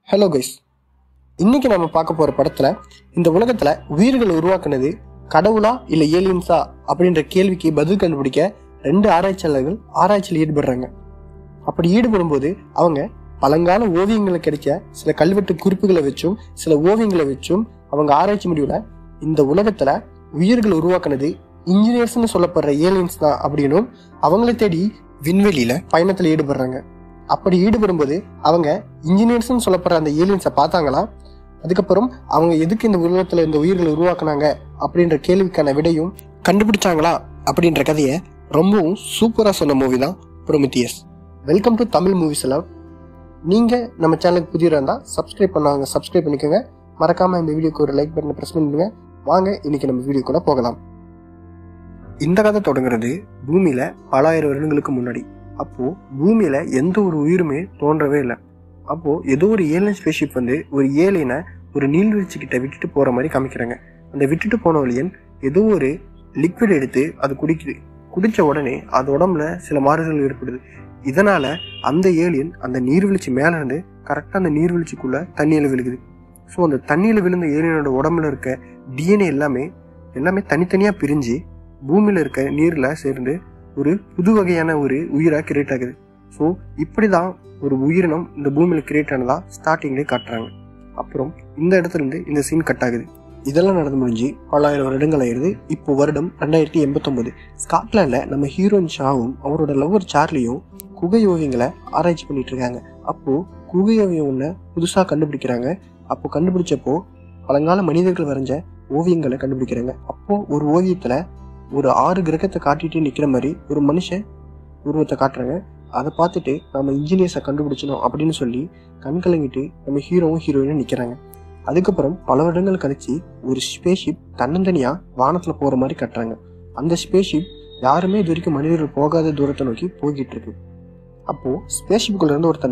Hello guys, இன்னைக்கு நம்ம பார்க்க போற படத்துல இந்த உலகத்துல உயிர்கள் உருவாக்குனது கடவுளா இல்ல ஏலியன்ஸா அப்படின்ற கேள்விக்கு பதில் கண்டுபிடிக்க ரெண்டு ஆராய்ச்சியாளர்கள் ஆராய்ச்சியில் ஈடுபடுறாங்க. அப்படி ஈடுபடும் போது அவங்க பழங்கால ஓவியங்களை கிடைச்ச சில கல்வெட்டு குறிப்புகளை வச்சும் சில ஓவியங்களை வச்சும் அவங்க ஆராய்ச்சி முடிவுல இந்த உலகத்துல உயிர்கள் உருவாக்குனது இன்ஜினியர்ஸ்னு சொல்லப்படுற ஏலியன்ஸ் தான் அப்படின்னும் அவங்களை தேடி விண்வெளியில பயணத்துல ஈடுபடுறாங்க. அப்படி ஈடுபடும் போது அவங்க இன்ஜினியர்ஸ்னு சொல்லப்படுற அந்த ஏலியன்ஸை பார்த்தாங்களா, அதுக்கப்புறம் அவங்க எதுக்கு இந்த உலகத்துல இந்த உயிர்களை உருவாக்குனாங்க அப்படின்ற கேள்விக்கான விடையும் கண்டுபிடிச்சாங்களா அப்படின்ற கதையை ரொம்பவும் சூப்பரா சொன்ன மூவி தான் Prometheus. Welcome to Tamil movies எல்லாம். நீங்க நம்ம சேனலுக்கு புதிய இருந்தா சப்ஸ்கிரைப் பண்ணிக்கோங்க. மறக்காம இந்த வீடியோக்கு ஒரு லைக் பட்டனை பிரஸ் பண்ணுங்க. வாங்க இன்னைக்கு நம்ம வீடியோக்குள்ள போகலாம். இந்த கதை தொடங்குறது பூமியில பல ஆயிரம் வருடங்களுக்கு முன்னாடி. அப்போ பூமியில எந்த ஒரு உயிருமே தோன்றவே இல்லை. அப்போ ஏதோ ஒரு ஏலியன் ஸ்பேஸ்ஷிப் ஒரு ஏலியனை ஒரு நீர்வீழ்ச்சி கிட்ட விட்டுட்டு போற மாதிரி காமிக்கிறாங்க. அந்த விட்டுட்டு போன ஏலியன் ஏதோ ஒரு லிக்விட் எடுத்து அது குடிச்ச உடனே அது உடம்புல சில மாறுதல் ஏற்படுது. இதனால அந்த ஏலியன் அந்த நீர்வீழ்ச்சி மேல இருந்து கரெக்டா அந்த நீர்வீழ்ச்சிக்குள்ள தண்ணியில விழுகுது. ஸோ அந்த தண்ணியில விழுந்த ஏலியனோட உடம்புல இருக்க டிஎன்ஏ எல்லாமே தனித்தனியா பிரிஞ்சு பூமியில இருக்க நீர்ல சேர்ந்து ஒரு புது வகையான ஒரு உயிரா கிரியேட் ஆகுது. ஸோ இப்படிதான் ஒரு உயிரினம் இந்த பூமியில கிரியேட் ஆனதா ஸ்டார்டிங்லேயே காட்டுறாங்க. அப்புறம் இந்த இடத்துல இருந்து இந்த சீன் கட் ஆகுது. இதெல்லாம் நடந்து முடிஞ்சு பல ஆயிரம் வருடங்கள் ஆயிடுது. இப்போ வருடம் 2089. ஸ்காட்லாண்ட்ல நம்ம ஹீரோயின் ஷாவும் அவரோட லவ்வர் சார்லியும் குகை ஓவியங்களை ஆராய்ச்சி பண்ணிட்டு இருக்காங்க. அப்போ குகை ஓவியம் ஒண்ணு புதுசா கண்டுபிடிக்கிறாங்க. அப்போ கண்டுபிடிச்சப்போ பழங்கால மனிதர்கள் வரைஞ்ச ஓவியங்களை கண்டுபிடிக்கிறாங்க. அப்போ ஒரு ஓவியத்துல ஒரு 6 கிரகத்தை காட்டிட்டு நிக்கிற மாதிரி ஒரு மனுஷன் உருவத்தை காட்டுறாங்க. அதை பார்த்துட்டு நம்ம இன்ஜினியர்ஸை கண்டுபிடிச்சணும் அப்படின்னு சொல்லி கண் கலங்கிட்டு நம்ம ஹீரோவும் ஹீரோயினும் நிக்கிறாங்க. அதுக்கப்புறம் பல வருடங்கள் கழிச்சு ஒரு ஸ்பேஸ்ஷிப் தன்னந்தனியா வானத்துல போற மாதிரி கட்டுறாங்க. அந்த ஸ்பேஸ்ஷிப் யாருமே இது வரைக்கும் மனிதர்கள் போகாத தூரத்தை நோக்கி போய்கிட்டு இருக்கு. அப்போ ஸ்பேஸ்ஷிப்புக்குள்ள இருந்து ஒருத்தர்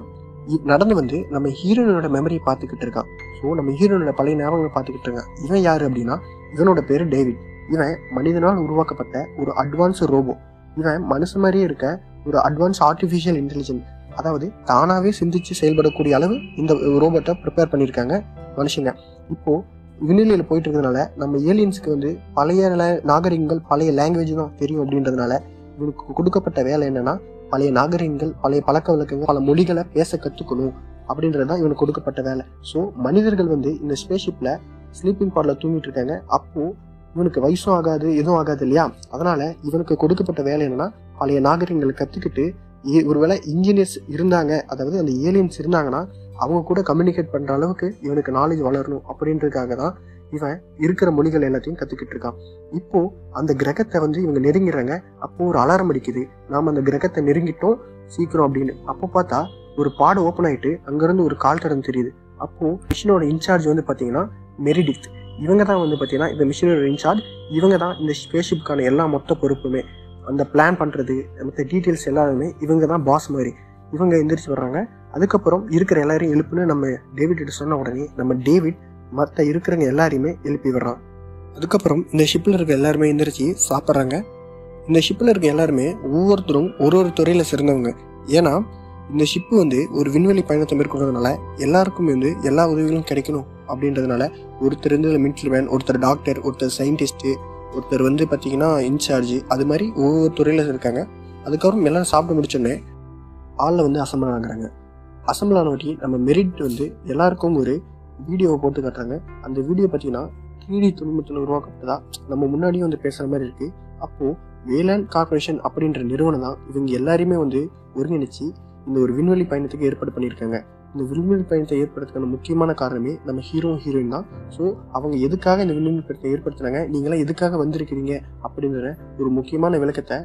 நடந்து நம்ம ஹீரோயினோட மெமரியை பார்த்துக்கிட்டு இருக்கான். ஸோ நம்ம ஹீரோயினோட பழைய ஞாபகங்களை பார்த்துக்கிட்டு இருக்கான். இவன் யாரு அப்படின்னா, இவனோட பேரு டேவிட். இவன் மனிதனால் உருவாக்கப்பட்ட ஒரு அட்வான்ஸ் ரோபோ. இவன் மனுஷன் மாதிரியே இருக்க ஒரு அட்வான்ஸ் ஆர்டிஃபிஷியல் இன்டெலிஜென்ஸ், அதாவது தானாவே சிந்திச்சு செயல்படக்கூடிய அளவு இந்த ரோபோட்டை ப்ரிப்பேர் பண்ணியிருக்காங்க மனுஷங்க. இப்போ விண்வெளியில போயிட்டு இருக்கிறதுனால நம்ம ஏலியன்ஸுக்கு பழைய நாகரிகங்கள் பழைய லாங்குவேஜ் தான் தெரியும். அப்படின்றதுனால இவனுக்கு கொடுக்கப்பட்ட வேலை என்னன்னா, பழைய நாகரிகங்கள் பழைய பழக்க வழக்கங்கள் பல மொழிகளை பேச கற்றுக்கணும் அப்படின்றதுதான் இவனுக்கு கொடுக்கப்பட்ட வேலை. ஸோ மனிதர்கள் இந்த ஸ்பேஸ்ஷிப்ல ஸ்லீப்பிங் பாட்ல தூங்கிட்டு இருக்காங்க. அப்போ இவனுக்கு வயசும் ஆகாது, எதுவும் ஆகாது இல்லையா? அதனால இவனுக்கு கொடுக்கப்பட்ட வேலை என்னன்னா, பழைய நாகரிகங்களை கத்துக்கிட்டு ஒருவேளை இன்ஜினியர்ஸ் இருந்தாங்க, அதாவது அந்த ஏலியன்ஸ் இருந்தாங்கன்னா அவங்க கூட கம்யூனிகேட் பண்ற அளவுக்கு இவனுக்கு நாலேஜ் வளரணும் அப்படின்றதுக்காக தான் இவன் இருக்கிற மொழிகள் எல்லாத்தையும் கத்துக்கிட்டு இருக்கான். இப்போ அந்த கிரகத்தை இவங்க நெருங்கிறாங்க. அப்போ ஒரு அலாரம் அடிக்குது, நாம அந்த கிரகத்தை நெருங்கிட்டோம் சீக்கிரம் அப்படின்னு. அப்போ பார்த்தா ஒரு பாடு ஓப்பன் ஆயிட்டு அங்கிருந்து ஒரு கால் தடம் தெரியுது. அப்போ மிஷினோட இன்சார்ஜ் பாத்தீங்கன்னா மெரிடித். இவங்க தான் பார்த்தீங்கன்னா இந்த மிஷினோட இன்சார்ஜ். இவங்க தான் இந்த ஸ்பேஸ்ஷிப்கான எல்லா மொத்த பொறுப்புமே, அந்த பிளான் பண்றது மற்ற டீட்டெயில்ஸ் எல்லாருமே இவங்க தான் பாஸ் மாதிரி. இவங்க எந்திரிச்சு வர்றாங்க. அதுக்கப்புறம் இருக்கிற எல்லாரையும் எழுப்புன்னு நம்ம டேவிட் கிட்ட சொன்ன உடனே நம்ம டேவிட் மற்ற இருக்கிறவங்க எல்லாரையுமே எழுப்பி விடுறான். அதுக்கப்புறம் இந்த ஷிப்ல இருக்க எல்லாருமே எந்திரிச்சு சாப்பிட்றாங்க. இந்த ஷிப்ல இருக்க எல்லாருமே ஒவ்வொருத்தரும் ஒரு துறையில சிறந்தவங்க. ஏன்னா இந்த ஷிப்பு ஒரு விண்வெளி பயணத்தை மேற்கொள்றதுனால எல்லாருக்கும் எல்லா உதவிகளும் கிடைக்கணும் அப்படின்றதுனால ஒருத்தர் மிலிட்டரி மேன், ஒருத்தர் டாக்டர், ஒருத்தர் சயின்டிஸ்ட், ஒருத்தர் பார்த்தீங்கன்னா இன்சார்ஜ், அது மாதிரி ஒவ்வொரு துறையில இருக்காங்க. அதுக்கப்புறம் எல்லாரும் சாப்பிட்டு முடிச்சோடனே ஆளில் அசம்பிள் ஆகுறாங்க. அசம்பிள் ஆனவட்டி நம்ம மெரிட் எல்லாருக்கும் ஒரு வீடியோவை போட்டு காட்டுறாங்க. அந்த வீடியோ பார்த்தீங்கன்னா 3D தொழில்நுட்பத்தில் உருவாக்கப்பட்டதா நம்ம முன்னாடியும் பேசுற மாதிரி இருக்கு. அப்போ வேளாண் கார்பரேஷன் அப்படின்ற நிறுவனம் தான் இவங்க எல்லாருமே ஒருங்கிணைச்சு இந்த ஒரு விண்வெளி பயணத்துக்கு ஏற்பாடு பண்ணியிருக்காங்க. இந்த விண்வெளி பயணத்தை ஏற்படுத்துக்கான முக்கியமான காரணமே நம்ம ஹீரோயின் தான். ஸோ அவங்க எதுக்காக இந்த விண்வெளி பயணத்தை ஏற்படுத்தினாங்க, நீங்களாம் எதுக்காக வந்திருக்கிறீங்க அப்படின்ற ஒரு முக்கியமான விளக்கத்தை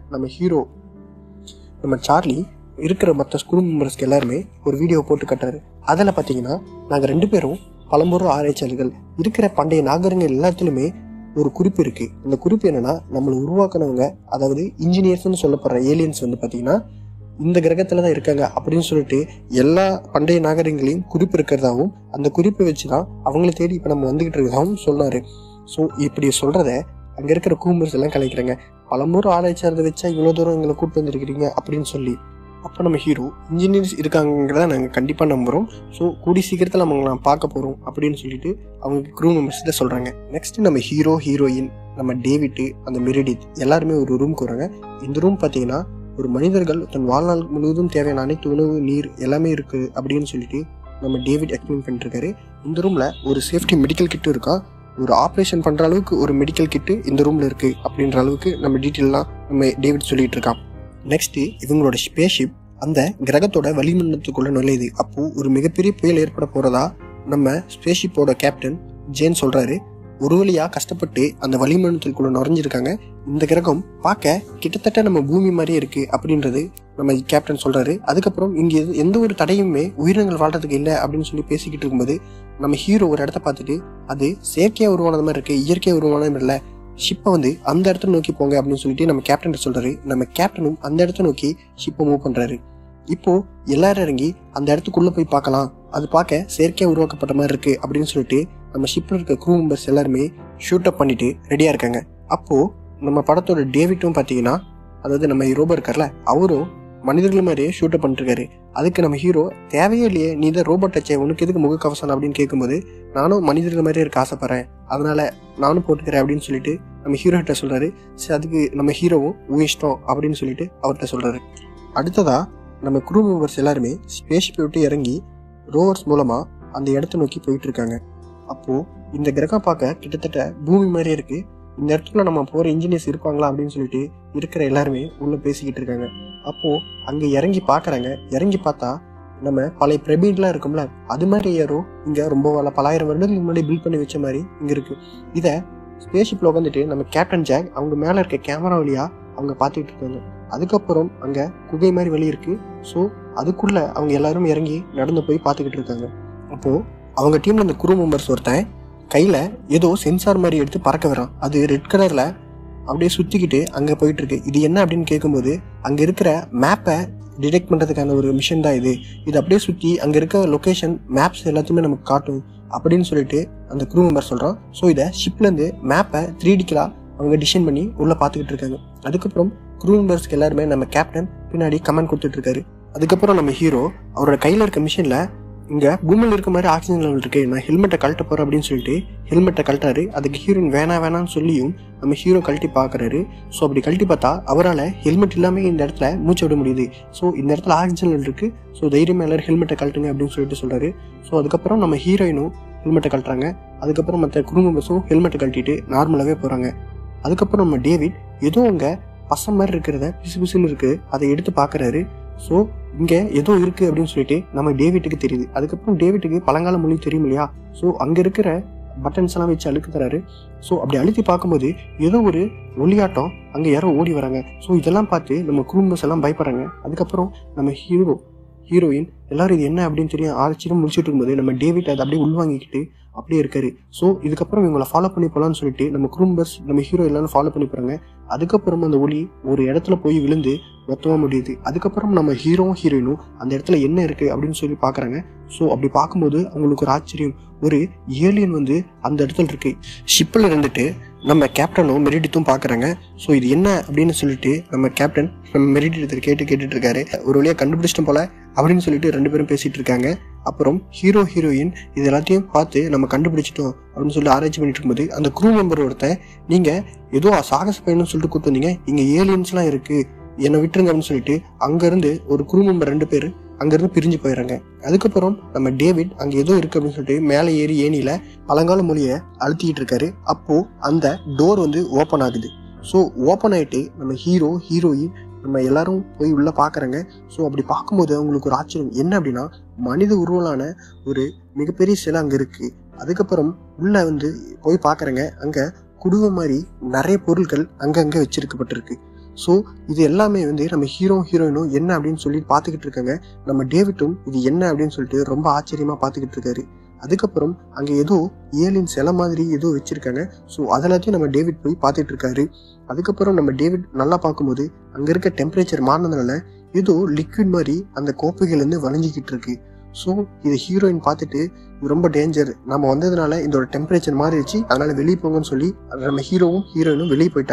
நம்ம சார்லி இருக்கிற மற்ற ஸ்கூல் மெம்பர்ஸ்க்கு எல்லாருமே ஒரு வீடியோ போட்டு கட்டுறாரு. அதில் பார்த்தீங்கன்னா நாங்கள் 2 பேரும் பழம்பொருள் ஆராய்ச்சியாளர்கள், இருக்கிற பண்டைய நாகரிகங்கள் எல்லாத்துலையுமே ஒரு குறிப்பு இருக்கு. அந்த குறிப்பு என்னன்னா, நம்மளை உருவாக்குனவங்க, அதாவது இன்ஜினியர்ஸ்னு சொல்லப்படுற ஏலியன்ஸ் பார்த்தீங்கன்னா இந்த கிரகத்துல தான் இருக்காங்க அப்படின்னு சொல்லிட்டு எல்லா பண்டைய நாகரிகங்களையும் குறிப்பு இருக்கிறதாவும் அந்த குறிப்பை வச்சுதான் அவங்களை தேடி இப்ப நம்ம வந்துகிட்டு இருக்கிறதாவும் சொன்னாரு. ஸோ இப்படி சொல்றத அங்க இருக்கிற கூம்பர்ஸ் எல்லாம் கலைக்கிறாங்க. பலமுறை ஆராய்ச்சியாளரை வச்சா இவ்வளவு தூரம் எங்களை கூப்பிட்டு வந்திருக்கிறீங்க அப்படின்னு சொல்லி. அப்போ நம்ம ஹீரோ இன்ஜினியர்ஸ் இருக்காங்கிறத நாங்கள் கண்டிப்பாக நம்புகிறோம். ஸோ கூடி சீக்கிரத்தில் நம்ம பார்க்க போகிறோம் அப்படின்னு சொல்லிட்டு அவங்க க்ரூ மெம்பர்ஸ்கிட்ட சொல்கிறாங்க. நெக்ஸ்ட் நம்ம ஹீரோ, ஹீரோயின், நம்ம டேவிட், அந்த மெரிடித் எல்லாருமே ஒரு ரூமுக்கு வராங்க. இந்த ரூம் பார்த்தீங்கன்னா ஒரு மனிதர்கள் தன் வாழ்நாள் முழுவதும் தேவையான அனைத்து உணவு, நீர் எல்லாமே இருக்குது அப்படின்னு சொல்லிட்டு நம்ம டேவிட் எக்ஸ்பிளைன் பண்ணிட்டு இருக்காரு. இந்த ரூமில் ஒரு சேஃப்டி மெடிக்கல் கிட்டும் இருக்கா. ஒரு ஆப்ரேஷன் பண்ணுற அளவுக்கு ஒரு மெடிக்கல் கிட்டு இந்த ரூமில் இருக்குது அப்படின்ற அளவுக்கு நம்ம டீட்டெயிலாம் நம்ம டேவிட் சொல்லிட்டு இருக்கான். நெக்ஸ்ட்டு இவங்களோட ஸ்பேஸ்ஷிப் அந்த கிரகத்தோட வளிமண்டலத்துக்குள்ளே நுழையுது. அப்போது ஒரு மிகப்பெரிய புயல் ஏற்பட போகிறதா நம்ம ஸ்பேஸ்ஷிப்போட கேப்டன் ஜேன் சொல்கிறாரு. ஒரு வழியாக கஷ்டப்பட்டு அந்த வளிமண்டலத்துக்குள்ளே நுழைஞ்சிருக்காங்க. இந்த கிரகம் பார்க்க கிட்டத்தட்ட நம்ம பூமி மாதிரியே இருக்குது அப்படின்றது நம்ம கேப்டன் சொல்கிறாரு. அதுக்கப்புறம் இங்கே எந்த ஒரு தடையுமே உயிரினங்கள் வாழ்றதுக்கு இல்லை அப்படின்னு சொல்லி பேசிக்கிட்டு இருக்கும்போது நம்ம ஹீரோ ஒரு இடத்த பார்த்துட்டு அது செயற்கையாக உருவானது மாதிரி இருக்குது, இயற்கையாக உருவானது இல்லை, ஷிப்பை அந்த இடத்த நோக்கி போங்க அப்படின்னு சொல்லிட்டு நம்ம கேப்டன் சொல்கிறாரு. நம்ம கேப்டனும் அந்த இடத்த நோக்கி ஷிப்பை மூவ் பண்ணுறாரு. இப்போ எல்லாரும் இறங்கி அந்த இடத்துக்குள்ளே போய் பார்க்கலாம், அது பார்க்க செயற்கையாக உருவாக்கப்பட்ட மாதிரி இருக்குது அப்படின்னு சொல்லிட்டு நம்ம ஷிப்பில் இருக்க க்ரூ மெம்பர்ஸ் எல்லாருமே ஷூட் அப் பண்ணிட்டு ரெடியாக இருக்காங்க. அப்போது நம்ம படத்தோட டேவிட்டும் பார்த்தீங்கன்னா, அதாவது நம்ம ரோபோ இருக்கார்ல, அவரும் மனிதர்கள் மாதிரியே ஷூட் அப் பண்ணிருக்காரு. அதுக்கு நம்ம ஹீரோ தேவையே இல்லையே, நீ தான் ரோபோட் டச்சே, உனக்கு எதுக்கு முகக்கவசம் அப்படின்னு கேட்கும்போது, நானும் மனிதர்கள் மாதிரியே இருக்க ஆசைப்படுறேன், அதனால நானும் போட்டுக்கிறேன் அப்படின்னு சொல்லிட்டு நம்ம ஹீரோ கிட்ட சொல்றாரு. சரி, அதுக்கு நம்ம ஹீரோவும் இஷ்டம் அப்படின்னு சொல்லிட்டு அவர்கிட்ட சொல்றாரு. அடுத்ததா நம்ம க்ரூ மெம்பர்ஸ் எல்லாருமே ஸ்பேஸ்ஷிப்பை விட்டு இறங்கி ரோவர்ஸ் மூலமா அந்த இடத்த நோக்கி போயிட்டு இருக்காங்க. அப்போ இந்த கிரகம் பார்க்க கிட்டத்தட்ட பூமி மாதிரியே இருக்கு, இந்த இடத்துல நம்ம போற இன்ஜினியர்ஸ் இருப்பாங்களா அப்படின்னு சொல்லிட்டு இருக்கிற எல்லாருமே உள்ள பேசிக்கிட்டு இருக்காங்க. அப்போ அங்க இறங்கி பாக்குறாங்க. இறங்கி பார்த்தா நம்ம பழைய பிரமிட்லாம் இருக்கும்ல, அது மாதிரி யாரோ இங்க ரொம்ப பலாயிரம் வருடத்துக்கு முன்னாடி பில்ட் பண்ணி வச்ச மாதிரி இங்க இருக்கு. இத ஸ்பேஸ்ஷிப்ல உட்காந்துட்டு நம்ம கேப்டன் ஜாக் அவங்க மேல இருக்க கேமரா வழியா அவங்க பார்த்துக்கிட்டு இருக்காங்க. அதுக்கப்புறம் அங்க குகை மாதிரி வழி இருக்கு. ஸோ அதுக்குள்ள அவங்க எல்லாரும் இறங்கி நடந்து போய் பார்த்துக்கிட்டு இருக்காங்க. அப்போ அவங்க டீம்ல இந்த க்ரூ மெம்பர்ஸ் ஒருத்தன் கையில ஏதோ சென்சார் மாதிரி எடுத்து பறக்க வரான். அது ரெட் கலர்ல அப்படியே சுத்திக்கிட்டு அங்க போயிட்டு இருக்கு. இது என்ன அப்படின்னு கேட்கும்போது, அங்க இருக்கிற மேப்பை டிடெக்ட் பண்றதுக்கான ஒரு மிஷன் தான் இது. இது அப்படியே சுத்தி அங்க இருக்க லொகேஷன் மேப்ஸ் எல்லாத்தையுமே நமக்கு காட்டும் அப்படின்னு சொல்லிட்டு அந்த க்ரூ மெம்பர் சொல்றான். ஸோ இதை ஷிப்ல இருந்து மேப்பை 3Dக்கலா அவங்க டிசைன் பண்ணி உள்ள பாத்துக்கிட்டு இருக்காங்க. அதுக்கப்புறம் க்ரூ மெம்பர்ஸ்க்கு எல்லாருமே நம்ம கேப்டன் பின்னாடி கமெண்ட் கொடுத்துட்டு இருக்காரு. அதுக்கப்புறம் நம்ம ஹீரோ அவரோட கையில இருக்க மிஷின்ல இங்க பூமியில் இருக்க மாதிரி ஆக்சிஜன் லெவல் இருக்கு, நான் ஹெல்மெட்டை கழட்ட போறேன் அப்படின்னு சொல்லிட்டு ஹெல்மெட்டை கழட்டாரு. அதுக்கு ஹீரோயின் வேணான்னு சொல்லியும் நம்ம ஹீரோ கழட்டி பாக்குறாரு. ஸோ அப்படி கழட்டி பார்த்தா அவரால் ஹெல்மெட் இல்லாம இந்த இடத்துல மூச்சு விட முடியுது. ஸோ இந்த இடத்துல ஆக்சிஜன் லெவல் இருக்கு, ஸோ தைரியமா எல்லாரும் ஹெல்மெட்டை கழட்டுங்க அப்படின்னு சொல்லிட்டு சொல்றாரு. ஸோ அதுக்கப்புறம் நம்ம ஹீரோயினும் ஹெல்மெட்டை கழட்டுறாங்க. அதுக்கப்புறம் மற்ற க்ரூ மெம்பர்ஸும் ஹெல்மெட்டை கழட்டிட்டு நார்மலாவே போறாங்க. அதுக்கப்புறம் நம்ம டேவிட் ஏதோ அங்க பசம் மாதிரி இருக்கிறத பிசு பிசுன்னு இருக்கு, அதை எடுத்து பாக்குறாரு. ஸோ இங்க ஏதோ இருக்கு அப்படின்னு சொல்லிட்டு நம்ம டேவிட்டுக்கு தெரியுது. அதுக்கப்புறம் டேவிட்டுக்கு பழங்கால மொழி தெரியும் இல்லையா, ஸோ அங்க இருக்கிற பட்டன்ஸ் எல்லாம் வச்சு அழுக்கு தராரு. ஸோ அப்படி அழுத்தி பார்க்கும்போது ஏதோ ஒரு ஒளியாட்டம் அங்க யாரோ ஓடி வராங்க. ஸோ இதெல்லாம் பார்த்து நம்ம குடும்பஸ் எல்லாம் பயப்படுறாங்க. அதுக்கப்புறம் நம்ம ஹீரோயின் எல்லாரும் இது என்ன அப்படின்னு தெரியும் ஆச்சரியம் முடிச்சுட்டு இருக்கும்போது நம்ம டேவிட் அதை அப்படியே உள்வாங்கிக்கிட்டு அப்படியே இருக்காரு. ஸோ இதுக்கப்புறம் இவங்களை ஃபாலோ பண்ணி போகலான்னு சொல்லிட்டு நம்ம குடும்பஸ் நம்ம ஹீரோ எல்லாரும் ஃபாலோ பண்ணி போறாங்க. அதுக்கப்புறம் அந்த ஒளி ஒரு இடத்துல போய் விழுந்து மொத்தமாக முடியுது. அதுக்கப்புறம் நம்ம ஹீரோயினும் அந்த இடத்துல என்ன இருக்கு அப்படின்னு சொல்லி பாக்குறாங்க. ஸோ அப்படி பார்க்கும்போது அவங்களுக்கு ஒரு ஆச்சரியம், ஒரு ஏலியன் அந்த இடத்துல இருக்கு. ஷிப்பில் இருந்துட்டு நம்ம கேப்டனும் மெரிடித்தும் பாக்குறாங்க. ஸோ இது என்ன அப்படின்னு சொல்லிட்டு நம்ம கேப்டன் நம்ம மெரிடித்தை கேட்டுட்டு இருக்காரு. ஒரு வழியா கண்டுபிடிச்சிட்டோம் போல அப்படின்னு சொல்லிட்டு ரெண்டு பேரும் பேசிட்டு இருக்காங்க. அப்புறம் ஹீரோயின் இது எல்லாத்தையும் பார்த்து நம்ம கண்டுபிடிச்சிட்டோம் அப்படின்னு சொல்லி ஆராய்ச்சி பண்ணிட்டு இருக்கும்போது அந்த க்ரூ மெம்பர் ஒருத்தன், நீங்க ஏதோ சாகச பயணம்னு சொல்லிட்டு கூப்பிட்டு வந்தீங்க, இங்க ஏலியன்ஸ் எல்லாம் இருக்கு, என்னை விட்டுருங்க அப்படின்னு சொல்லிட்டு அங்க இருந்து ஒரு க்ரூ மெம்பர் 2 பேர் அங்கிருந்து பிரிஞ்சு போயிடுறாங்க. அதுக்கப்புறம் நம்ம டேவிட் அங்க ஏதோ இருக்கு அப்படின்னு சொல்லிட்டு மேலே ஏறி ஏனியில பழங்கால மொழியை அழுத்திக்கிட்டு இருக்காரு. அப்போ அந்த டோர் ஓப்பன் ஆகுது. ஸோ ஓப்பன் ஆயிட்டு நம்ம ஹீரோயின் நம்ம எல்லாரும் போய் உள்ள பாக்குறாங்க. ஸோ அப்படி பார்க்கும்போது அவங்களுக்கு ஒரு ஆச்சரியம் என்ன அப்படின்னா, மனித உருவலான ஒரு மிகப்பெரிய சிலை அங்க இருக்கு. அதுக்கப்புறம் உள்ள போய் பாக்குறாங்க, அங்க குடுவை மாதிரி நிறைய பொருட்கள் அங்கங்க வச்சிருக்கப்பட்டிருக்கு. ஸோ இது எல்லாமே நம்ம ஹீரோயினும் என்ன அப்படின்னு சொல்லி பார்த்துக்கிட்டு இருக்காங்க. நம்ம டேவிட்டும் இது என்ன அப்படின்னு சொல்லிட்டு ரொம்ப ஆச்சரியமா பார்த்துக்கிட்டு இருக்காரு. அதுக்கப்புறம் அங்க ஏதோ ஏலியன் சிலை மாதிரி ஏதோ வச்சிருக்காங்க. ஸோ அதெல்லாத்தையும் நம்ம டேவிட் போய் பார்த்துட்டு இருக்காரு. அதுக்கப்புறம் நம்ம டேவிட் நல்லா பார்க்கும்போது அங்க இருக்க டெம்பரேச்சர் மாறினதுனால ஏதோ லிக்விட் மாதிரி அந்த கோப்பைகள் வளைஞ்சிக்கிட்டு இருக்கு. ஸோ இதை ஹீரோயின் பார்த்துட்டு ரொம்ப டேஞ்சர், நம்ம வந்ததுனால இதோட டெம்பரேச்சர் மாறிடுச்சு, அதனால வெளியே போங்கன்னு சொல்லி நம்ம ஹீரோயினும் வெளியே போயிட்டாங்க.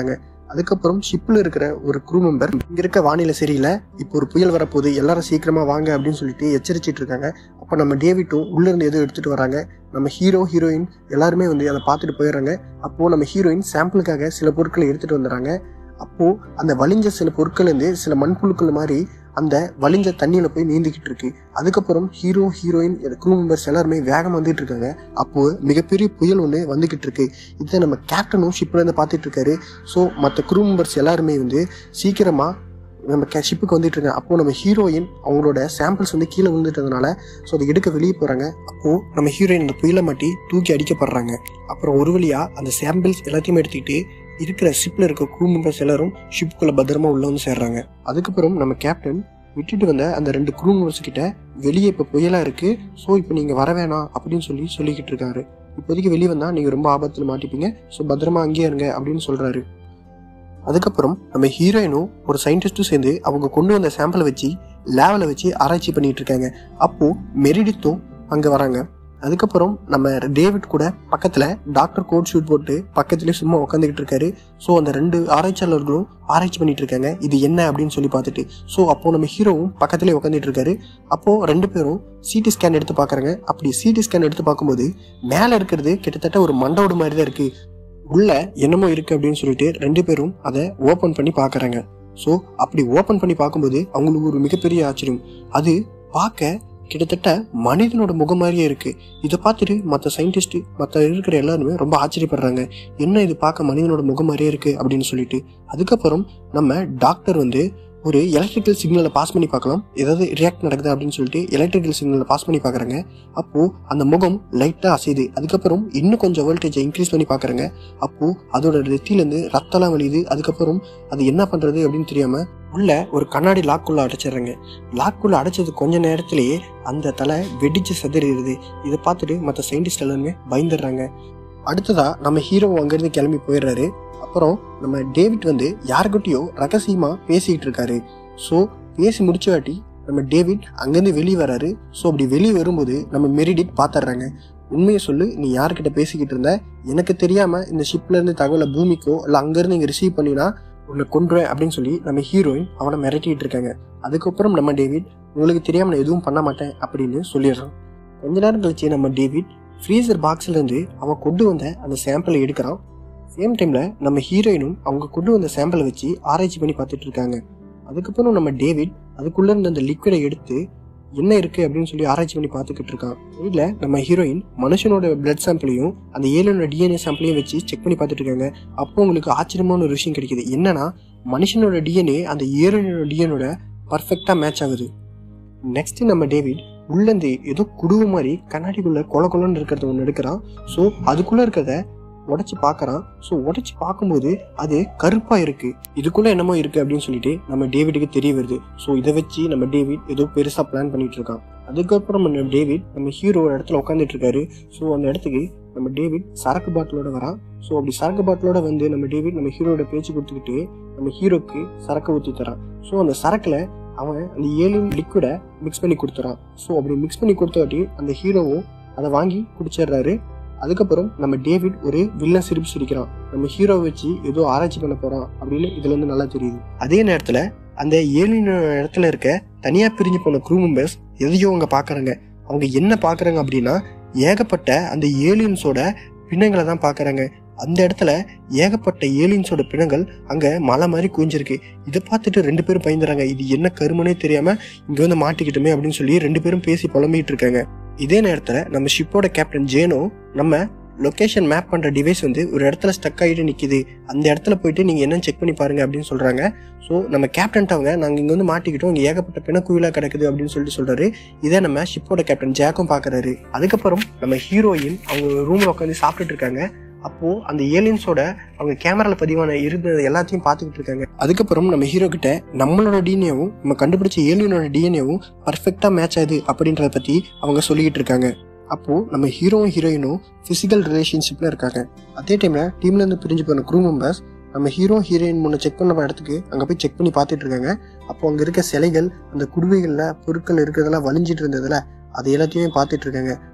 அதுக்கப்புறம் ஷிப்ல இருக்கிற ஒரு க்ரூ மெம்பர் இங்க இருக்க வானிலை சரியில்லை, இப்போ ஒரு புயல் வரப்போகுது, எல்லாரும் சீக்கிரமா வாங்க அப்படின்னு சொல்லிட்டு எச்சரிச்சிட்டு இருக்காங்க. அப்போ நம்ம டேவிட்டும் உள்ள இருந்து எதுவும் எடுத்துட்டு வராங்க. நம்ம ஹீரோ ஹீரோயின் எல்லாருமே அதை பார்த்துட்டு போயிடுறாங்க. அப்போ நம்ம ஹீரோயின் சாம்பிளுக்காக சில பொருட்களை எடுத்துட்டு வந்துடுறாங்க. அப்போ அந்த வலிஞ்ச சில பொருட்கள் இருந்து சில மண்புழுக்கள் மாதிரி அந்த வலிஞ்ச தண்ணியில போய் நீந்திக்கிட்டு இருக்கு. அதுக்கப்புறம் ஹீரோ ஹீரோயின் க்ரூ மெம்பர்ஸ் எல்லாருமே வேகம் வந்துட்டு இருக்காங்க. அப்போ மிகப்பெரிய புயல் ஒன்று வந்துகிட்டு இருக்கு. இதை நம்ம கேப்டனும் ஷிப்ல இருந்து பார்த்துட்டு இருக்காரு. ஸோ மற்ற க்ரூ மெம்பர்ஸ் எல்லாருமே சீக்கிரமா நம்ம ஷிப்புக்கு வந்துட்டு இருக்காங்க. அப்போ நம்ம ஹீரோயின் அவங்களோட சாம்பிள்ஸ் கீழே விழுந்துட்டதுனால ஸோ அதை எடுக்க வெளியே போறாங்க. அப்போ நம்ம ஹீரோயின் அந்த புயலை மாட்டி தூக்கி அடிக்கப்படுறாங்க. அப்புறம் ஒரு வழியா அந்த சாம்பிள்ஸ் எல்லாத்தையுமே எடுத்துக்கிட்டு இருக்கிற ஷிப்ல இருக்க க்ரூ மெம்பர்ஸ் எல்லாரும் ஷிப்புக்குள்ள பத்திரமா உள்ள சேர்றாங்க. அதுக்கப்புறம் நம்ம கேப்டன் விட்டுட்டு வந்த அந்த 2 க்ரூ மெம்பர்ஸ் கிட்ட வெளியே இப்போ புயலா இருக்கு, ஸோ இப்போ நீங்க வர வேணாம் அப்படின்னு சொல்லிக்கிட்டு இருக்காரு. இப்போதைக்கு வெளியே வந்தா நீங்க ரொம்ப ஆபத்துல மாட்டிப்பீங்க, ஸோ பத்திரமா அங்கேயே இருங்க அப்படின்னு சொல்றாரு. அதுக்கப்புறம் நம்ம ஹீரோயினும் ஒரு சயின்டிஸ்டும் சேர்ந்து அவங்க கொண்டு வந்த சாம்பிளை வச்சு லேபில் வச்சு ஆராய்ச்சி பண்ணிட்டு இருக்காங்க. அப்போ மெரிடித்தும் அங்க வராங்க. அதுக்கப்புறம் நம்ம டேவிட் கூட பக்கத்துல டாக்டர் கோட் ஷூட் போட்டு பக்கத்துலயே சும்மா உட்காந்துக்கிட்டு இருக்காரு. ஸோ அந்த 2 ஆராய்ச்சியாளர்களும் ஆராய்ச்சி பண்ணிட்டு இருக்காங்க இது என்ன அப்படின்னு சொல்லி பார்த்துட்டு. ஸோ அப்போ நம்ம ஹீரோவும் பக்கத்துலயே உட்காந்துட்டு இருக்காரு. அப்போ 2 பேரும் சிடி ஸ்கேன் எடுத்து பாக்குறாங்க. அப்படி சிடி ஸ்கேன் எடுத்து பார்க்கும்போது மேல இருக்கிறது கிட்டத்தட்ட ஒரு மண்டோடு மாதிரி தான் இருக்கு, உள்ள என்னமோ இருக்கு அப்படின்னு சொல்லிட்டு 2 பேரும் அதை ஓபன் பண்ணி பாக்குறாங்க. ஸோ அப்படி ஓபன் பண்ணி பார்க்கும்போது அவங்களுக்கு ஒரு மிகப்பெரிய ஆச்சரியம். அது பார்க்க கிட்டத்தட்ட மனிதனோட முகம் மாதிரியே இருக்கு. இதை பார்த்துட்டு மற்ற சயின்டிஸ்ட் மற்ற இருக்கிற எல்லாருமே ரொம்ப ஆச்சரியப்படுறாங்க, என்ன இது பார்க்க மனிதனோட முகம் மாதிரியே இருக்கு அப்படின்னு சொல்லிட்டு. அதுக்கப்புறம் நம்ம டாக்டர் ஒரு எலக்ட்ரிக்கல் சிக்னலை பாஸ் பண்ணி பார்க்கலாம், ஏதாவது ரியாக்ட் நடக்குது அப்படின்னு சொல்லிட்டு எலக்ட்ரிக்கல் சிக்னலை பாஸ் பண்ணி பார்க்குறாங்க. அப்போ அந்த முகம் லைட்டாக அசையுது. அதுக்கப்புறம் இன்னும் கொஞ்சம் வோல்டேஜை இன்க்ரீஸ் பண்ணி பார்க்குறாங்க. அப்போ அதோட நெத்தியிலேருந்து ரத்தம்லாம் வலியுது. அதுக்கப்புறம் அது என்ன பண்ணுறது அப்படின்னு தெரியாமல் உள்ள ஒரு கண்ணாடி லாக்குள்ள அடைச்சிடுறாங்க. லாக்குள்ள அடைச்சது கொஞ்ச நேரத்திலேயே அந்த தலை வெடிச்சு செதறிடுது. இதை பார்த்துட்டு மற்ற சயின்டிஸ்ட் எல்லாருமே பயந்துடுறாங்க. அடுத்ததா நம்ம ஹீரோ அங்கிருந்து கிளம்பி போயிடுறாரு. அப்புறம் நம்ம டேவிட் யாருக்கிட்டையோ ரகசியமா பேசிக்கிட்டு இருக்காரு. ஸோ பேசி முடிச்சவாட்டி நம்ம டேவிட் அங்கேருந்து வெளியே வராரு. ஸோ அப்படி வெளியே வரும்போது நம்ம மெரிடிட் பார்த்துடுறாங்க. உண்மையை சொல்லு, நீ யார்கிட்ட பேசிக்கிட்டு இருந்த, எனக்கு தெரியாம இந்த ஷிப்ல இருந்து தகவலை பூமிக்கோ இல்லை அங்கேருந்து இங்கே ரிசீவ் பண்ணினா உன்னை கொன்றுவேன் அப்படின்னு சொல்லி நம்ம ஹீரோயின் அவனை மிரட்டிட்டு இருக்காங்க. அதுக்கப்புறம் நம்ம டேவிட் உங்களுக்கு தெரியாம நான் எதுவும் பண்ண மாட்டேன் அப்படின்னு சொல்லிடுறான். கொஞ்ச நேரம் கழிச்சு நம்ம டேவிட் ஃப்ரீசர் பாக்ஸ்ல இருந்து அவன் கொண்டு வந்த அந்த சாம்பிளை எடுக்கிறான். சேம் டைம்ல நம்ம ஹீரோயினும் அவங்க கொண்டு வந்த சாம்பிளை வச்சு ஆராய்ச்சி பண்ணி பார்த்துட்டு இருக்காங்க. அதுக்கப்புறம் நம்ம டேவிட் அதுக்குள்ள இருந்த அந்த லிக்விடை எடுத்து என்ன இருக்கு அப்படின்னு சொல்லி ஆராய்ச்சி பண்ணி பார்த்துக்கிட்டு இருக்கான். இதுல நம்ம ஹீரோயின் மனுஷனோட பிளட் சாம்பிளையும் அந்த ஏலியனோட டிஎன்ஏ சாம்பிளையும் வச்சு செக் பண்ணி பார்த்துட்டு இருக்காங்க. அப்போ உங்களுக்கு ஆச்சரியமான ஒரு விஷயம் கிடைக்குது. என்னன்னா மனுஷனோட டிஎன்ஏ அந்த ஏலியனோட டிஎன்ஏட பர்ஃபெக்டா மேட்ச் ஆகுது. நெக்ஸ்ட் நம்ம டேவிட் உள்ளேருந்து ஏதோ குடுவு மாதிரி கண்ணாடிக்குள்ள கொலன்னு இருக்கிறத ஒன்று எடுக்கிறான். ஸோ அதுக்குள்ள இருக்கிறத உடைச்சு பார்க்கறான். ஸோ உடைச்சு பார்க்கும்போது அது கருப்பா இருக்கு, இதுக்குள்ள என்னமோ இருக்கு அப்படின்னு சொல்லிட்டு நம்ம டேவிடுக்கு தெரிய வருது. ஸோ இதை வச்சு நம்ம டேவிட் ஏதோ பெருசா பிளான் பண்ணிட்டு இருக்கான். அதுக்கப்புறம் நம்ம டேவிட் நம்ம ஹீரோ ஒரு இடத்துல உட்காந்துட்டு இருக்காரு. ஸோ அந்த இடத்துக்கு நம்ம டேவிட் சரக்கு பாட்டிலோட வரான். ஸோ அப்படி சரக்கு பாட்டிலோட நம்ம டேவிட் நம்ம ஹீரோட பேச்சு கொடுத்துக்கிட்டு நம்ம ஹீரோக்கு சரக்கு ஊற்றி தரான். ஸோ அந்த சரக்குல அவன் அந்த ஏலியன் லிக்விடை மிக்ஸ் பண்ணி கொடுத்துறான். ஸோ அப்படி மிக்ஸ் பண்ணி கொடுத்தவாட்டி அந்த ஹீரோவும் அதை வாங்கி குடிச்சிடுறாரு. அதுக்கப்புறம் நம்ம டேவிட் ஒரு வில்லன் சிரிப்பு சிரிக்கிறான். நம்ம ஹீரோவை வச்சு ஏதோ ஆராய்ச்சி பண்ண போறான் அப்படின்னு இதுல இருந்து நல்லா தெரியுது. அதே நேரத்துல அந்த ஏலியன் இடத்துல இருக்க தனியா பிரிஞ்சு போன க்ரூ மெம்பர்ஸ் எதையோ அவங்க பாக்குறாங்க. அவங்க என்ன பாக்குறாங்க அப்படின்னா ஏகப்பட்ட அந்த ஏலியன்ஸோட பிணங்களை தான் பாக்குறாங்க. அந்த இடத்துல ஏகப்பட்ட ஏலியன்ஸோட பிணங்கள் அங்க மலை மாதிரி குவிஞ்சிருக்கு. இதை பார்த்துட்டு 2 பேரும் பயந்துறாங்க. இது என்ன கருமனே தெரியாம இங்க மாட்டிக்கிட்டுமே அப்படின்னு சொல்லி 2 பேரும் பேசி புலம்பிட்டு இருக்காங்க. இதே நேரத்துல நம்ம ஷிப்போட கேப்டன் ஜேனோ நம்ம லொகேஷன் மேப் பண்ற டிவைஸ் ஒரு இடத்துல ஸ்டக் ஆகிட்டு நிக்குது, அந்த இடத்துல போயிட்டு நீங்க என்ன செக் பண்ணி பாருங்க அப்படின்னு சொல்றாங்க. ஸோ நம்ம கேப்டன் நாங்க இங்க மாட்டிக்கிட்டோம், இங்க ஏகப்பட்ட பிணக்குயிலா கிடக்குது அப்படின்னு சொல்றாரு. இதை நம்ம ஷிப்போட கேப்டன் ஜாக்கும் பாக்குறாரு. அதுக்கப்புறம் நம்ம ஹீரோயின் அவங்க ரூம்ல உட்காந்து சாப்பிட்டுட்டு இருக்காங்க. அப்போ அந்த ஏலியன்ஸோட அவங்க கேமரால பதிவான இருந்தது எல்லாத்தையும் பார்த்துக்கிட்டு இருக்காங்க. அதுக்கப்புறம் நம்ம ஹீரோ கிட்ட நம்மளோட டிஎன்ஏவும் நம்ம கண்டுபிடிச்ச ஏலியனோட டிஎன்ஏவும் பர்ஃபெக்டா மேட்ச் ஆகுது அப்படின்றத பத்தி அவங்க சொல்லிக்கிட்டு இருக்காங்க. அப்போ நம்ம ஹீரோவும் ஹீரோயினும் பிசிக்கல் ரிலேஷன்ஷிப்ல இருக்காங்க. அதே டைம்ல டீம்ல இருந்து பிரிஞ்சு போன க்ரூ மெம்பர்ஸ் நம்ம ஹீரோ ஹீரோயின் முன்ன செக் பண்ண இடத்துக்கு அங்க போய் செக் பண்ணி பார்த்துட்டு இருக்காங்க. அப்போ அங்க இருக்க சிலைகள் அந்த குடுவைகள்ல பொருட்கள் இருக்கிறதெல்லாம் வலிஞ்சிட்டு இருந்ததுல அது எல்லாத்தையுமே பார்த்துட்டு இருக்காங்க.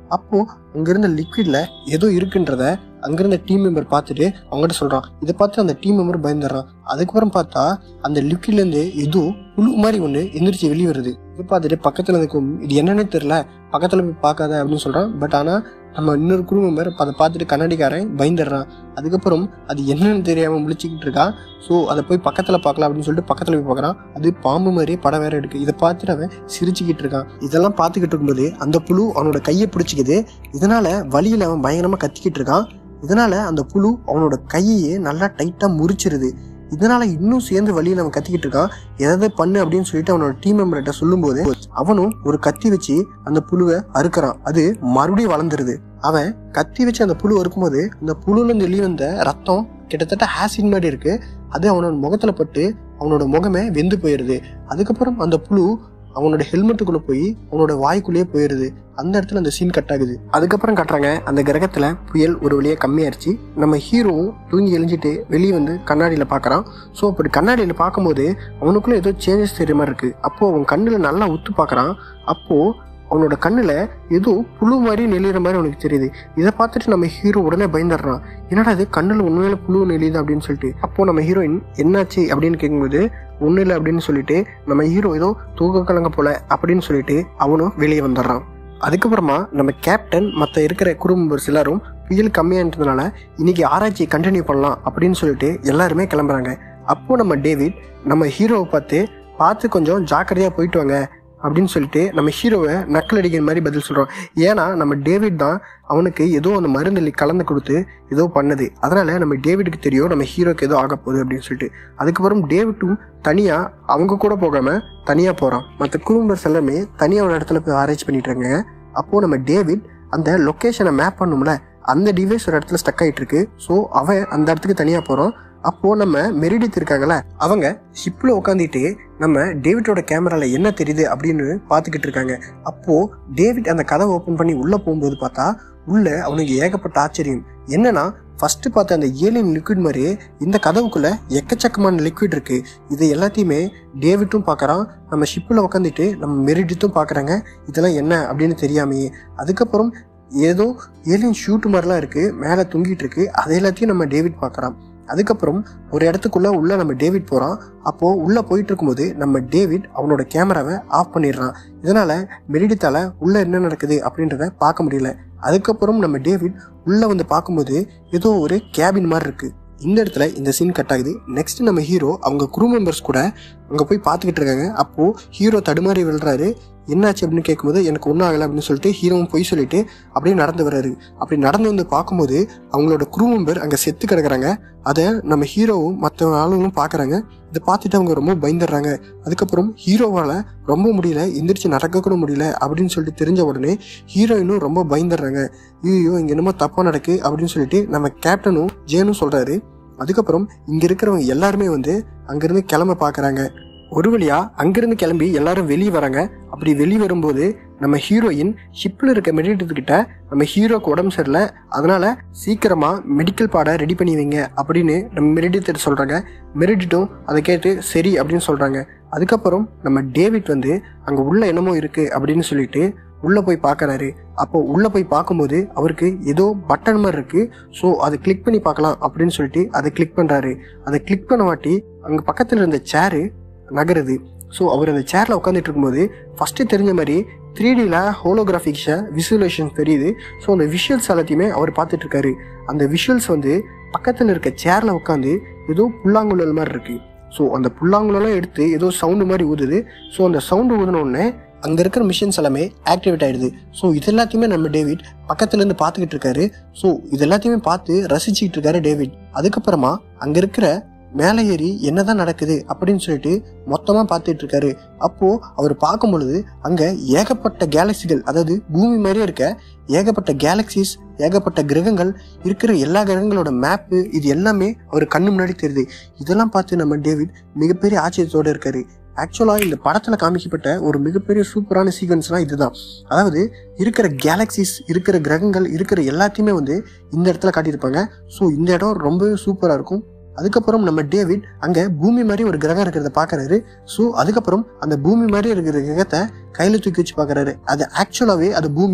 அப்போ அங்கிருந்த லிக்விட்ல ஏதோ இருக்குன்றத அங்கிருந்த டீம் மெம்பர் பார்த்துட்டு அவங்ககிட்ட சொல்றான். இதை பார்த்து அந்த டீம் மெம்பர் பயந்துடுறான். அதுக்கப்புறம் பார்த்தா அந்த லிக்விட்ல இருந்து ஏதோ புழு மாதிரி ஒண்ணு எந்திரிச்சு வெளியே வருது. இதை பார்த்துட்டு பக்கத்துல இருக்கும் இது என்னன்னே தெரியல, பக்கத்துல போய் பார்க்காத அப்படின்னு சொல்றான். பட் ஆனா நம்ம இன்னொரு குரூ மெம்பர் அதை பார்த்துட்டு கண்ணாடிக்காரன் பயந்துடுறான். அதுக்கப்புறம் அது என்னன்னு தெரியாம முழிச்சுக்கிட்டு இருக்கான். ஸோ அதை போய் பக்கத்துல பார்க்கலாம் அப்படின்னு சொல்லிட்டு பக்கத்துல போய் பார்க்கறான். அது பாம்பு மாதிரி படம் வேற இருக்கு. இதை பார்த்துட்டு அவன் சிரிச்சுக்கிட்டு இருக்கான். இதெல்லாம் பார்த்துக்கிட்டு இருக்கும்போது அந்த புழு அவனோட கையை பிடிச்சிக்குது. இதனால வலியில அவன் பயங்கரமா கத்திக்கிட்டு இருக்கான். இதனால அந்த புழு அவனோட கையையே நல்லா டைட்டா முறிச்சிருது. இதனால இன்னும் சேர்ந்து வழியில அவன் கத்திக்கிட்டு இருக்கான். எதாவது பண்ணு அப்படின்னு சொல்லிட்டு அவனோட டீம் மெம்பர்கிட்ட சொல்லும் போது அவனும் ஒரு கத்தி வச்சு அந்த புழுவை அறுக்கிறான். அது மறுபடியும் வளர்ந்துருது. அவன் கத்தி வச்சு அந்த புழு அறுக்கும்போது அந்த புழுல இருந்து வெளியே வந்த ரத்தம் கிட்டத்தட்ட ஆசிட் மாதிரி இருக்கு. அது அவனோட முகத்துல பட்டு அவனோட முகமே வெந்து போயிருது. அதுக்கப்புறம் அந்த புழு அவனோட ஹெல்மெட்டுக்குள்ள போய் அவனோட வாய்க்குள்ளேயே போயிருது. அந்த இடத்துல அந்த சீன் கட் ஆகுது. அதுக்கப்புறம் கட்டுறாங்க அந்த கிரகத்துல புயல் ஒரு வழியா கம்மியாயிருச்சு. நம்ம ஹீரோவும் தூங்கி எழுஞ்சிட்டு வெளியே வந்து கண்ணாடியில பாக்குறான். ஸோ அப்படி கண்ணாடியில பார்க்கும்போது அவனுக்குள்ள ஏதோ சேஞ்சஸ் தெரிய மாதிரி இருக்கு. அப்போ அவன் கண்ணுல நல்லா உத்து பாக்குறான். அப்போ அவனோட கண்ணுல ஏதோ புழு மாதிரி நெளிகிற மாதிரி அவனுக்கு தெரியுது. இதை பார்த்துட்டு நம்ம ஹீரோ உடனே பயந்துடுறான். என்னடா இது கண்ணுல உண்மையில புழு நெளியுது அப்படின்னு சொல்லிட்டு. அப்போ நம்ம ஹீரோயின் என்னாச்சு அப்படின்னு கேட்கும்போது ஒண்ணு இல்லை அப்படின்னு சொல்லிட்டு நம்ம ஹீரோ ஏதோ தூக்க கலங்க போல அப்படின்னு சொல்லிட்டு அவனும் வெளியே வந்துடுறான். அதுக்கப்புறமா நம்ம கேப்டன் மற்ற இருக்கிற குரூ மெம்பர்ஸ் எல்லாரும் புயல் கம்மியானதுனால இன்னைக்கு ஆராய்ச்சி கண்டினியூ பண்ணலாம் அப்படின்னு சொல்லிட்டு எல்லாருமே கிளம்புறாங்க. அப்போ நம்ம டேவிட் நம்ம ஹீரோவை பார்த்து கொஞ்சம் ஜாக்கிரதையா போயிட்டு வாங்க அப்படின்னு சொல்லிட்டு நம்ம ஹீரோவை நக்கல் அடிக்கிற மாதிரி பதில் சொல்றோம். ஏன்னா நம்ம டேவிட் தான் அவனுக்கு ஏதோ அந்த மருந்து கலந்து கொடுத்து ஏதோ பண்ணது. அதனால நம்ம டேவிடுக்கு தெரியும் நம்ம ஹீரோக்கு ஏதோ ஆக போகுது அப்படின்னு சொல்லிட்டு. அதுக்கப்புறம் டேவிட்டும் தனியா அவங்க கூட போகாம தனியா போறான். மற்ற குடும்பஸ் எல்லாமே தனியா ஒரு இடத்துல போய் ஆராய்ச்சி பண்ணிட்டு இருக்காங்க. அப்போ நம்ம டேவிட் அந்த லொக்கேஷனை மேப் பண்ணும்ல அந்த டிவைஸ் ஒரு இடத்துல ஸ்டக் ஆயிட்டு இருக்கு. ஸோ அவன் அந்த இடத்துக்கு தனியா போறான். அப்போ நம்ம மெரிடித் இருக்காங்கல்ல அவங்க ஷிப்ல உட்காந்துட்டு நம்ம டேவிட்டோட கேமரால என்ன தெரியுது அப்படின்னு பாத்துக்கிட்டு இருக்காங்க. அப்போ டேவிட் அந்த கதவை ஓபன் பண்ணி உள்ள போகும்போது பார்த்தா உள்ள அவனுக்கு ஏகப்பட்ட ஆச்சரியம். என்னன்னா ஃபர்ஸ்ட் பார்த்த அந்த ஏலியன் லிக்விட் மாதிரியே இந்த கதவுக்குள்ள எக்கச்சக்கமான லிக்விட் இருக்கு. இது எல்லாத்தையுமே டேவிட்டும் பாக்குறான். நம்ம ஷிப்ல உட்காந்துட்டு நம்ம மெரிடித்தும் பாக்குறாங்க. இதெல்லாம் என்ன அப்படின்னு தெரியாமையே. அதுக்கப்புறம் ஏதோ ஏலியன் ஷூட் மாதிரிலாம் இருக்கு மேல தொங்கிட்டு இருக்கு. அதை எல்லாத்தையும் நம்ம டேவிட் பாக்குறான். அதுக்கப்புறம் ஒரு இடத்துக்குள்ள உள்ள நம்ம டேவிட் போறான். அப்போ உள்ள போயிட்டு இருக்கும்போது நம்ம டேவிட் அவனோட கேமராவை ஆஃப் பண்ணிடுறான். இதனால மெரிடித்தால உள்ள என்ன நடக்குது அப்படின்றத பார்க்க முடியல. அதுக்கப்புறம் நம்ம டேவிட் உள்ள வந்து பார்க்கும்போது ஏதோ ஒரு கேபின் மாதிரி இருக்கு. இந்த இடத்துல இந்த சீன் கட் ஆகுது. நெக்ஸ்ட் நம்ம ஹீரோ அவங்க குரூ மெம்பர்ஸ் கூட அங்க போய் பார்த்துக்கிட்டு இருக்காங்க. அப்போ ஹீரோ தடுமாறி விழுறாரு. என்னாச்சு அப்படின்னு கேட்கும்போது எனக்கு ஒன்றும் ஆகலை அப்படின்னு சொல்லிட்டு ஹீரோவும் போய் சொல்லிட்டு அப்படியே நடந்து வர்றாரு. அப்படி நடந்து வந்து பார்க்கும்போது அவங்களோட குரூ மெம்பர் அங்கே செத்து கிடக்குறாங்க. அதை நம்ம ஹீரோவும் மற்ற ஆளுங்களும் பார்க்குறாங்க. இதை பார்த்துட்டு அவங்க ரொம்ப பயந்துடுறாங்க. அதுக்கப்புறம் ஹீரோவால ரொம்ப முடியல, எந்திரிச்சு நடக்க கூட முடியல அப்படின்னு சொல்லிட்டு தெரிஞ்ச உடனே ஹீரோயினும் ரொம்ப பயந்துடுறாங்க. ஐயோ இங்க என்னமோ தப்பா நடக்கு அப்படின்னு சொல்லிட்டு நம்ம கேப்டனும் ஜேனும் சொல்றாரு. அதுக்கப்புறம் இங்க இருக்கிறவங்க எல்லாருமே வந்து அங்கிருந்து கிளம்ப பாக்குறாங்க. ஒரு வழியா அங்கிருந்து கிளம்பி எல்லாரும் வெளியே வராங்க. அப்படி வெளியே வரும்போது நம்ம ஹீரோயின் ஷிப்ல இருக்க மெடிடேட் கிட்ட நம்ம ஹீரோக்கு உடம்பு சரியில்லை, அதனால சீக்கிரமா மெடிக்கல் பாட ரெடி பண்ணி வைங்க அப்படின்னு நம்ம மெரிடித் சொல்றாங்க. மெரிடிட்டும் அதை கேட்டு சரி அப்படின்னு சொல்றாங்க. அதுக்கப்புறம் நம்ம டேவிட் வந்து அங்க உள்ள என்னமோ இருக்கு அப்படின்னு சொல்லிட்டு உள்ள போய் பாக்குறாரு. அப்போ உள்ள போய் பார்க்கும்போது அவருக்கு ஏதோ பட்டன் மாதிரி இருக்கு. ஸோ அதை கிளிக் பண்ணி பார்க்கலாம் அப்படின்னு சொல்லிட்டு அதை கிளிக் பண்றாரு. அதை கிளிக் பண்ண வாட்டி அங்க பக்கத்துல இருந்த சேரு நகருது. ஸோ அவர் அந்த சேர்ல உட்காந்துட்டு இருக்கும்போது ஃபர்ஸ்ட் தெரிஞ்ச மாதிரி 3Dல ஹோலோகிராஃபிக்ஸ விசுவலைசேஷன் தெரியுது. ஸோ அந்த விஷுவல்ஸ் எல்லாத்தையுமே அவர் பார்த்துட்டு இருக்காரு. அந்த விஷுவல்ஸ் வந்து பக்கத்துல இருக்க சேர்ல உட்காந்து ஏதோ புல்லாங்குழல் மாதிரி இருக்கு. ஸோ அந்த புல்லாங்குழலாம் எடுத்து ஏதோ சவுண்டு மாதிரி ஊதுது. ஸோ அந்த சவுண்டு ஊதுன உடனே அங்க இருக்கிற மிஷின்ஸ் எல்லாமே ஆக்டிவேட் ஆயிடுது. ஸோ இது எல்லாத்தையுமே நம்ம டேவிட் பக்கத்துல இருந்து பார்த்துக்கிட்டு இருக்காரு. ஸோ இது எல்லாத்தையுமே பார்த்து ரசிச்சுக்கிட்டு இருக்காரு டேவிட். அதுக்கப்புறமா அங்க இருக்கிற மேலே ஏறி என்னதான் நடக்குது அப்படின்னு சொல்லிட்டு மொத்தமா பார்த்துட்டு இருக்காரு. அப்போ அவர் பார்க்கும் பொழுது அங்க ஏகப்பட்ட கேலக்சிகள், அதாவது பூமி மாதிரியே இருக்க ஏகப்பட்ட கேலக்சிஸ், ஏகப்பட்ட கிரகங்கள் இருக்கிற எல்லா கிரகங்களோட மேப்பு இது எல்லாமே அவர் கண்ணு முன்னாடி தெரியுது. இதெல்லாம் பார்த்து நம்ம டேவிட் மிகப்பெரிய ஆச்சரியத்தோட இருக்காரு. ஆக்சுவலா இந்த படத்துல காமிக்கப்பட்ட ஒரு மிகப்பெரிய சூப்பரான சீக்வன்ஸ்னா இதுதான். அதாவது இருக்கிற கேலக்சிஸ், இருக்கிற கிரகங்கள், இருக்கிற எல்லாத்தையுமே வந்து இந்த இடத்துல காட்டியிருப்பாங்க. ஸோ இந்த இடம் ரொம்பவே சூப்பரா இருக்கும். அதுக்கப்புறம் நம்ம டேவிட் அங்க பூமி மாதிரி ஒரு கிரகம் இருக்கிறத பாக்குறாரு. ஸோ அதுக்கப்புறம் அந்த பூமி மாதிரி இருக்கிற கிரகத்தை கையில தூக்கி வச்சு பாக்குறாரு. அது ஆக்சுவலாவே அது பூமி தான்.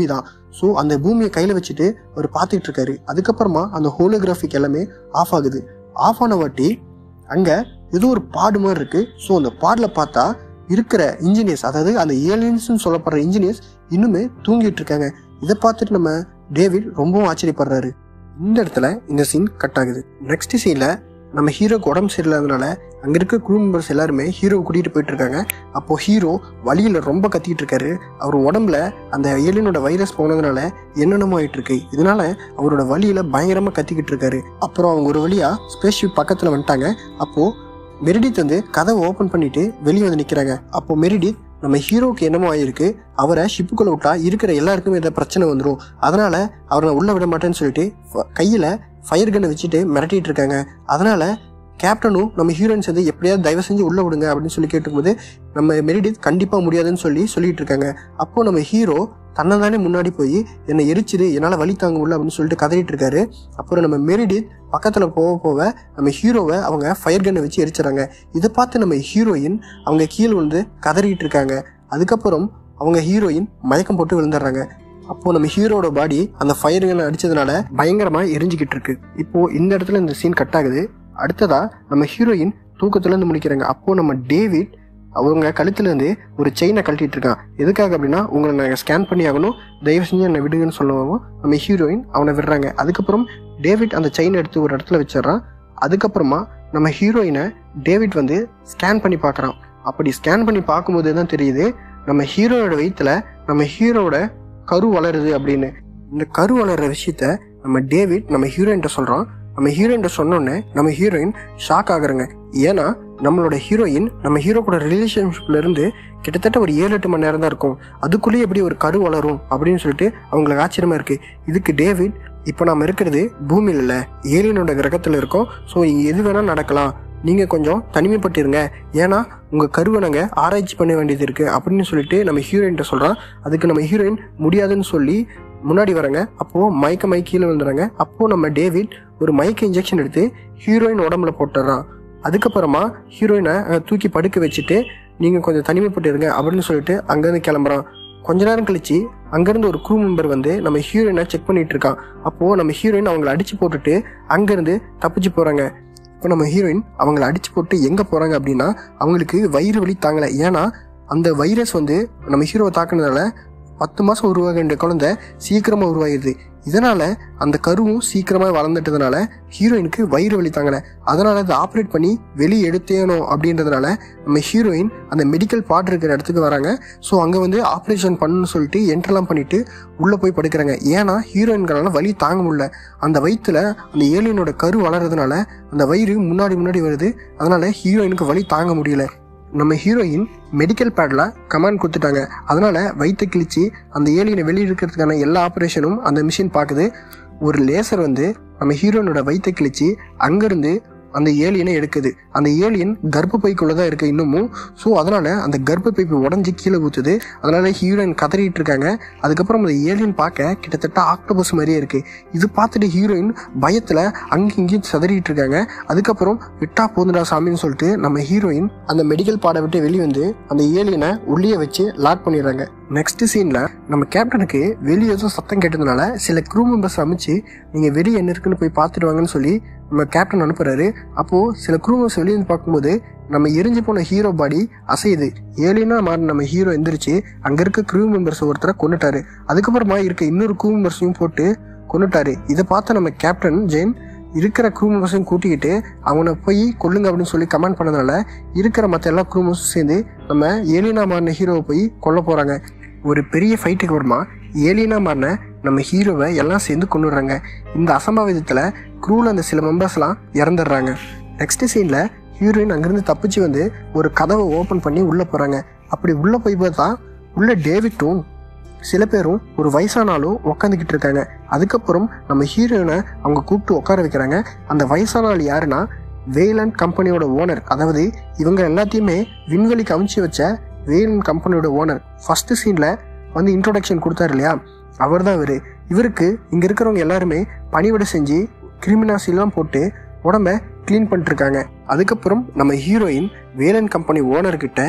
ஸோ அந்த பூமியை கையில் வச்சுட்டு அவர் பார்த்துட்டு இருக்காரு. அதுக்கப்புறமா அந்த ஹோலோகிராஃபிக் எல்லாமே ஆஃப் ஆகுது. ஆஃப் ஆன வாட்டி அங்கே ஏதோ ஒரு பாடு மாதிரி இருக்கு. ஸோ அந்த பாடில் பார்த்தா இருக்கிற இன்ஜினியர்ஸ், அதாவது அந்த ஏலியன்ஸ்னு சொல்லப்படுற இன்ஜினியர்ஸ் இன்னுமே தூங்கிட்டு இருக்காங்க. இதை பார்த்துட்டு நம்ம டேவிட் ரொம்பவும் ஆச்சரியப்படுறாரு. இந்த இடத்துல இந்த சீன் கட் ஆகுது. நெக்ஸ்ட் சீன்ல நம்ம ஹீரோக்கு உடம்பு சரியில்லாதனால அங்கே இருக்க க்ரூ மெம்பர்ஸ் எல்லாருமே ஹீரோவை கூட்டிகிட்டு போயிட்டு இருக்காங்க. அப்போ ஹீரோ வழியில் ரொம்ப கத்திட்டு இருக்காரு. அவர் உடம்புல அந்த ஏலியனோட வைரஸ் போனதுனால என்னென்னமோ ஆயிட்டு இருக்கு. இதனால அவரோட வழியில பயங்கரமா கத்திக்கிட்டு இருக்காரு. அப்புறம் அவங்க ஒரு வழியா ஸ்பேஸ் ஷிப் பக்கத்துல வந்துட்டாங்க. அப்போ மெரிடித் வந்து கதவை ஓபன் பண்ணிட்டு வெளியே வந்து நிக்கிறாங்க. அப்போ மெரிடித் நம்ம ஹீரோக்கு என்னமோ ஆயிருக்கு, அவரை ஷிப்புக்குள்ள விட்டா இருக்கிற எல்லாருக்குமே ஏதாவது பிரச்சனை வந்துடும், அதனால அவரை உள்ள விட மாட்டேன்னு சொல்லிட்டு கையில ஃபயர் கன்னை வச்சுட்டு மிரட்டிட்டு இருக்காங்க. அதனால கேப்டனும் நம்ம ஹீரோயின் சேர்ந்து எப்படியாவது தயவு செஞ்சு உள்ள விடுங்க அப்படின்னு சொல்லி கேட்டுக்கும்போது நம்ம மெரிடித் கண்டிப்பா முடியாதுன்னு சொல்லிட்டு இருக்காங்க. அப்போ நம்ம ஹீரோ தன்னை தானே முன்னாடி போய் என்னை எரிச்சிரு, என்னால் வலி தாங்க முடியல அப்படின்னு சொல்லிட்டு கதறிட்டு இருக்காரு. அப்புறம் நம்ம மெரிடித் பக்கத்தில் போக நம்ம ஹீரோவை அவங்க ஃபயர் கன்னை வச்சு எரிச்சுறாங்க. இதை பார்த்து நம்ம ஹீரோயின் அவங்க கீழே வந்து கதறிட்டு இருக்காங்க. அதுக்கப்புறம் அவங்க ஹீரோயின் மயக்கம் போட்டு விழுந்துடுறாங்க. அப்போ நம்ம ஹீரோட பாடி அந்த ஃபயர் கன்னை அடிச்சதுனால பயங்கரமா எரிஞ்சுக்கிட்டு இருக்கு. இப்போ இந்த இடத்துல இந்த சீன் கட் ஆகுது. அடுத்ததா நம்ம ஹீரோயின் தூக்கத்துல இருந்து முடிக்கிறாங்க. அப்போ நம்ம டேவிட் அவங்க கழுத்துல இருந்து ஒரு செயினை கழட்டிட்டு இருக்கான். எதுக்காக அப்படின்னா, உங்களை நாங்கள் ஸ்கேன் பண்ணி ஆகணும், தயவு செஞ்சு என்னை விடுங்கன்னு சொல்லுவோம். நம்ம ஹீரோயின் அவனை விடுறாங்க. அதுக்கப்புறம் டேவிட் அந்த செயினை எடுத்து ஒரு இடத்துல வச்சிடறான். அதுக்கப்புறமா நம்ம ஹீரோயினை டேவிட் வந்து ஸ்கேன் பண்ணி பார்க்குறான். அப்படி ஸ்கேன் பண்ணி பார்க்கும்போது தான் தெரியுது நம்ம ஹீரோயோட வயிற்றுல நம்ம ஹீரோட கரு வளருது அப்படின்னு. இந்த கரு வளர்ற விஷயத்த நம்ம டேவிட் நம்ம ஹீரோயின்ட்ட சொல்றான். நம்ம ஹீரோயின்ட்ட சொன்னோன்னே நம்ம ஹீரோயின் ஷாக் ஆகுறாங்க. ஏன்னா நம்மளோட ஹீரோயின் நம்ம ஹீரோ கூட ரிலேஷன்ஷிப்ல இருந்து கிட்டத்தட்ட ஒரு 7-8 மணி நேரம் தான் இருக்கும். அதுக்குள்ளேயே எப்படி ஒரு கரு வளரும் அப்படின்னு சொல்லிட்டு அவங்களுக்கு ஆச்சரியமா இருக்கு. இதுக்கு டேவிட், இப்போ நாம இருக்கிறது பூமியில இல்ல, ஏலியனோட கிரகத்துல இருக்கோம். ஸோ இங்க எது வேணா நடக்கலாம், நீங்க கொஞ்சம் தனிமைப்பட்டிருங்க, ஏன்னா உங்க கருவை நாங்க ஆராய்ச்சி பண்ண வேண்டியது இருக்கு அப்படின்னு சொல்லிட்டு நம்ம ஹீரோயின்ட்ட சொல்றான். அதுக்கு நம்ம ஹீரோயின் முடியாதுன்னு சொல்லி முன்னாடி வராங்க. அப்போ மயக்க கீழே விழுந்துறாங்க. அப்போ நம்ம டேவிட் ஒரு மயக்க இன்ஜெக்ஷன் எடுத்து ஹீரோயின் உடம்புல போட்டுறான். அதுக்கப்புறமா ஹீரோயினை தூக்கி படுக்க வச்சுட்டு நீங்க கொஞ்சம் தனிமைப்பட்டு இருங்க அப்படின்னு சொல்லிட்டு அங்கிருந்து கிளம்புறான். கொஞ்ச நேரம் கழிச்சு அங்கிருந்து ஒரு க்ரூ மெம்பர் வந்து நம்ம ஹீரோயினை செக் பண்ணிட்டு இருக்கான். அப்போ நம்ம ஹீரோயின் அவங்களை அடிச்சு போட்டுட்டு அங்கிருந்து தப்பிச்சு போறாங்க. இப்போ நம்ம ஹீரோயின் அவங்களை அடிச்சு போட்டு எங்க போறாங்க அப்படின்னா, அவங்களுக்கு வயிறு வலி தாங்கல. ஏன்னா அந்த வைரஸ் வந்து நம்ம ஹீரோவை தாக்குனதால 10 மாசம் உருவாக வேண்டிய குழந்தை சீக்கிரமா உருவாகிடுது. இதனால அந்த கருவும் சீக்கிரமா வளர்ந்துட்டதுனால ஹீரோயினுக்கு வயிறு வலி தாங்கல. அதனால அதை ஆப்ரேட் பண்ணி வெளியே எடுத்தேனும் அப்படின்றதுனால நம்ம ஹீரோயின் அந்த மெடிக்கல் பார்ட் இருக்கிற இடத்துக்கு வராங்க. ஸோ அங்க வந்து ஆப்ரேஷன் பண்ணணும்னு சொல்லிட்டு என்ட்ரெல்லாம் பண்ணிட்டு உள்ள போய் படுக்கிறாங்க. ஏன்னா ஹீரோயின்களால வலி தாங்க முடியல. அந்த வயிற்றுல அந்த ஏலியனோட கரு வளர்றதுனால அந்த வயிறு முன்னாடி வருது. அதனால ஹீரோயினுக்கு வலி தாங்க முடியல. நம்ம ஹீரோயின் மெடிக்கல் பேட்ல கமாண்ட் கொடுத்துட்டாங்க. அதனால வயிற்று கிழிச்சு அந்த ஏலியனை வெளியே இருக்கிறதுக்கான எல்லா ஆப்ரேஷனும் அந்த மிஷின் பார்க்குது. ஒரு லேசர் வந்து நம்ம ஹீரோயினோட வயிற்று கிழிச்சு அங்கிருந்து அந்த ஏலியனை எடுக்குது. அந்த ஏலியன் கர்ப்பப்பைக்குள்ளதான் இருக்கு இன்னமும். ஸோ அதனால அந்த கர்ப்பப்பைப்பு உடஞ்சி கீழே ஊத்துது. அதனால ஹீரோயின் கதறிட்டு இருக்காங்க. அதுக்கப்புறம் அந்த ஏலியன் பார்க்க கிட்டத்தட்ட ஆக்டோபஸ் மாதிரியே இருக்கு. இது பார்த்துட்டு ஹீரோயின் பயத்துல அங்கேயும் சதறிட்டு இருக்காங்க. அதுக்கப்புறம் விட்டா போதுடா சாமின்னு சொல்லிட்டு நம்ம ஹீரோயின் அந்த மெடிக்கல் பாடை விட்டு வெளியே வந்து அந்த ஏலியனை உள்ளே வச்சு லாக் பண்ணிடுறாங்க. நெக்ஸ்ட் சீன்ல நம்ம கேப்டனுக்கு வெளியே ஏதோ சத்தம் கேட்டதுனால சில க்ரூ மெம்பர்ஸ் அமைச்சு நீங்க வெளியே என்ன இருக்குன்னு போய் பார்த்துட்டு வாங்கன்னு சொல்லி நம்ம கேப்டன் அனுப்புறாரு. அப்போ சில க்ரூ மெம்பர்ஸ் வெளியே வந்து பார்க்கும்போது நம்ம எரிஞ்சு போன ஹீரோ பாடி அசையுது. ஏலியனா மாறி நம்ம ஹீரோ எந்திரிச்சு அங்க இருக்க க்ரூ மெம்பர்ஸ் ஒருத்தரை கொண்டுட்டாரு. அதுக்கப்புறமா இருக்க இன்னொரு க்ரூ மெம்பர்ஸையும் போட்டு கொண்டுட்டாரு. இதை பார்த்து நம்ம கேப்டன் ஜெயின் இருக்கிற க்ரூ மெம்பர்ஸையும் கூட்டிக்கிட்டு அவனை போய் கொல்லுங்க அப்படின்னு சொல்லி கமெண்ட் பண்ணதுனால இருக்கிற மற்ற எல்லா க்ரூ மெம்பர்ஸும் சேர்ந்து நம்ம ஏலியனா மாறின ஹீரோவை போய் கொல்ல போறாங்க. ஒரு பெரிய ஃபைட்டுக்கு அப்புறமா ஏலியனா மாறின நம்ம ஹீரோவை எல்லாம் சேர்ந்து கொண்டுடுறாங்க. இந்த அசம்பாவிதத்துல க்ரூல அந்த சில மெம்பர்ஸ் எல்லாம் இறந்துடுறாங்க. நெக்ஸ்ட் சீன்ல ஹீரோயின் அங்கிருந்து தப்பிச்சு வந்து ஒரு கதவை ஓபன் பண்ணி உள்ள போறாங்க. அப்படி உள்ள போய் பார்த்தா உள்ள டேவிட்டும் சில பேரும் ஒரு வயசானாலும் உக்காந்துக்கிட்டு இருக்காங்க. அதுக்கப்புறம் நம்ம ஹீரோயினை அவங்க கூப்பிட்டு உட்கார வைக்கிறாங்க. அந்த வயசான ஆள் யாருன்னா வேலன் கம்பெனியோட ஓனர். அதாவது இவங்க எல்லாத்தையுமே விண்வெளிக்கு அமைச்சு வச்ச வேலன் கம்பெனியோட ஓனர். ஃபர்ஸ்ட் சீன்ல வந்து இன்ட்ரோடக்ஷன் கொடுத்தாரு இல்லையா, அவர் தான் இவருக்கு இங்க இருக்கிறவங்க எல்லாருமே பணிவிடை செஞ்சு கிரிமினாசிலாம் போட்டு உடம்ப கிளீன் பண்ணிட்டு இருக்காங்க. அதுக்கப்புறம் நம்ம ஹீரோயின் வேலன் கம்பெனி ஓனர்கிட்ட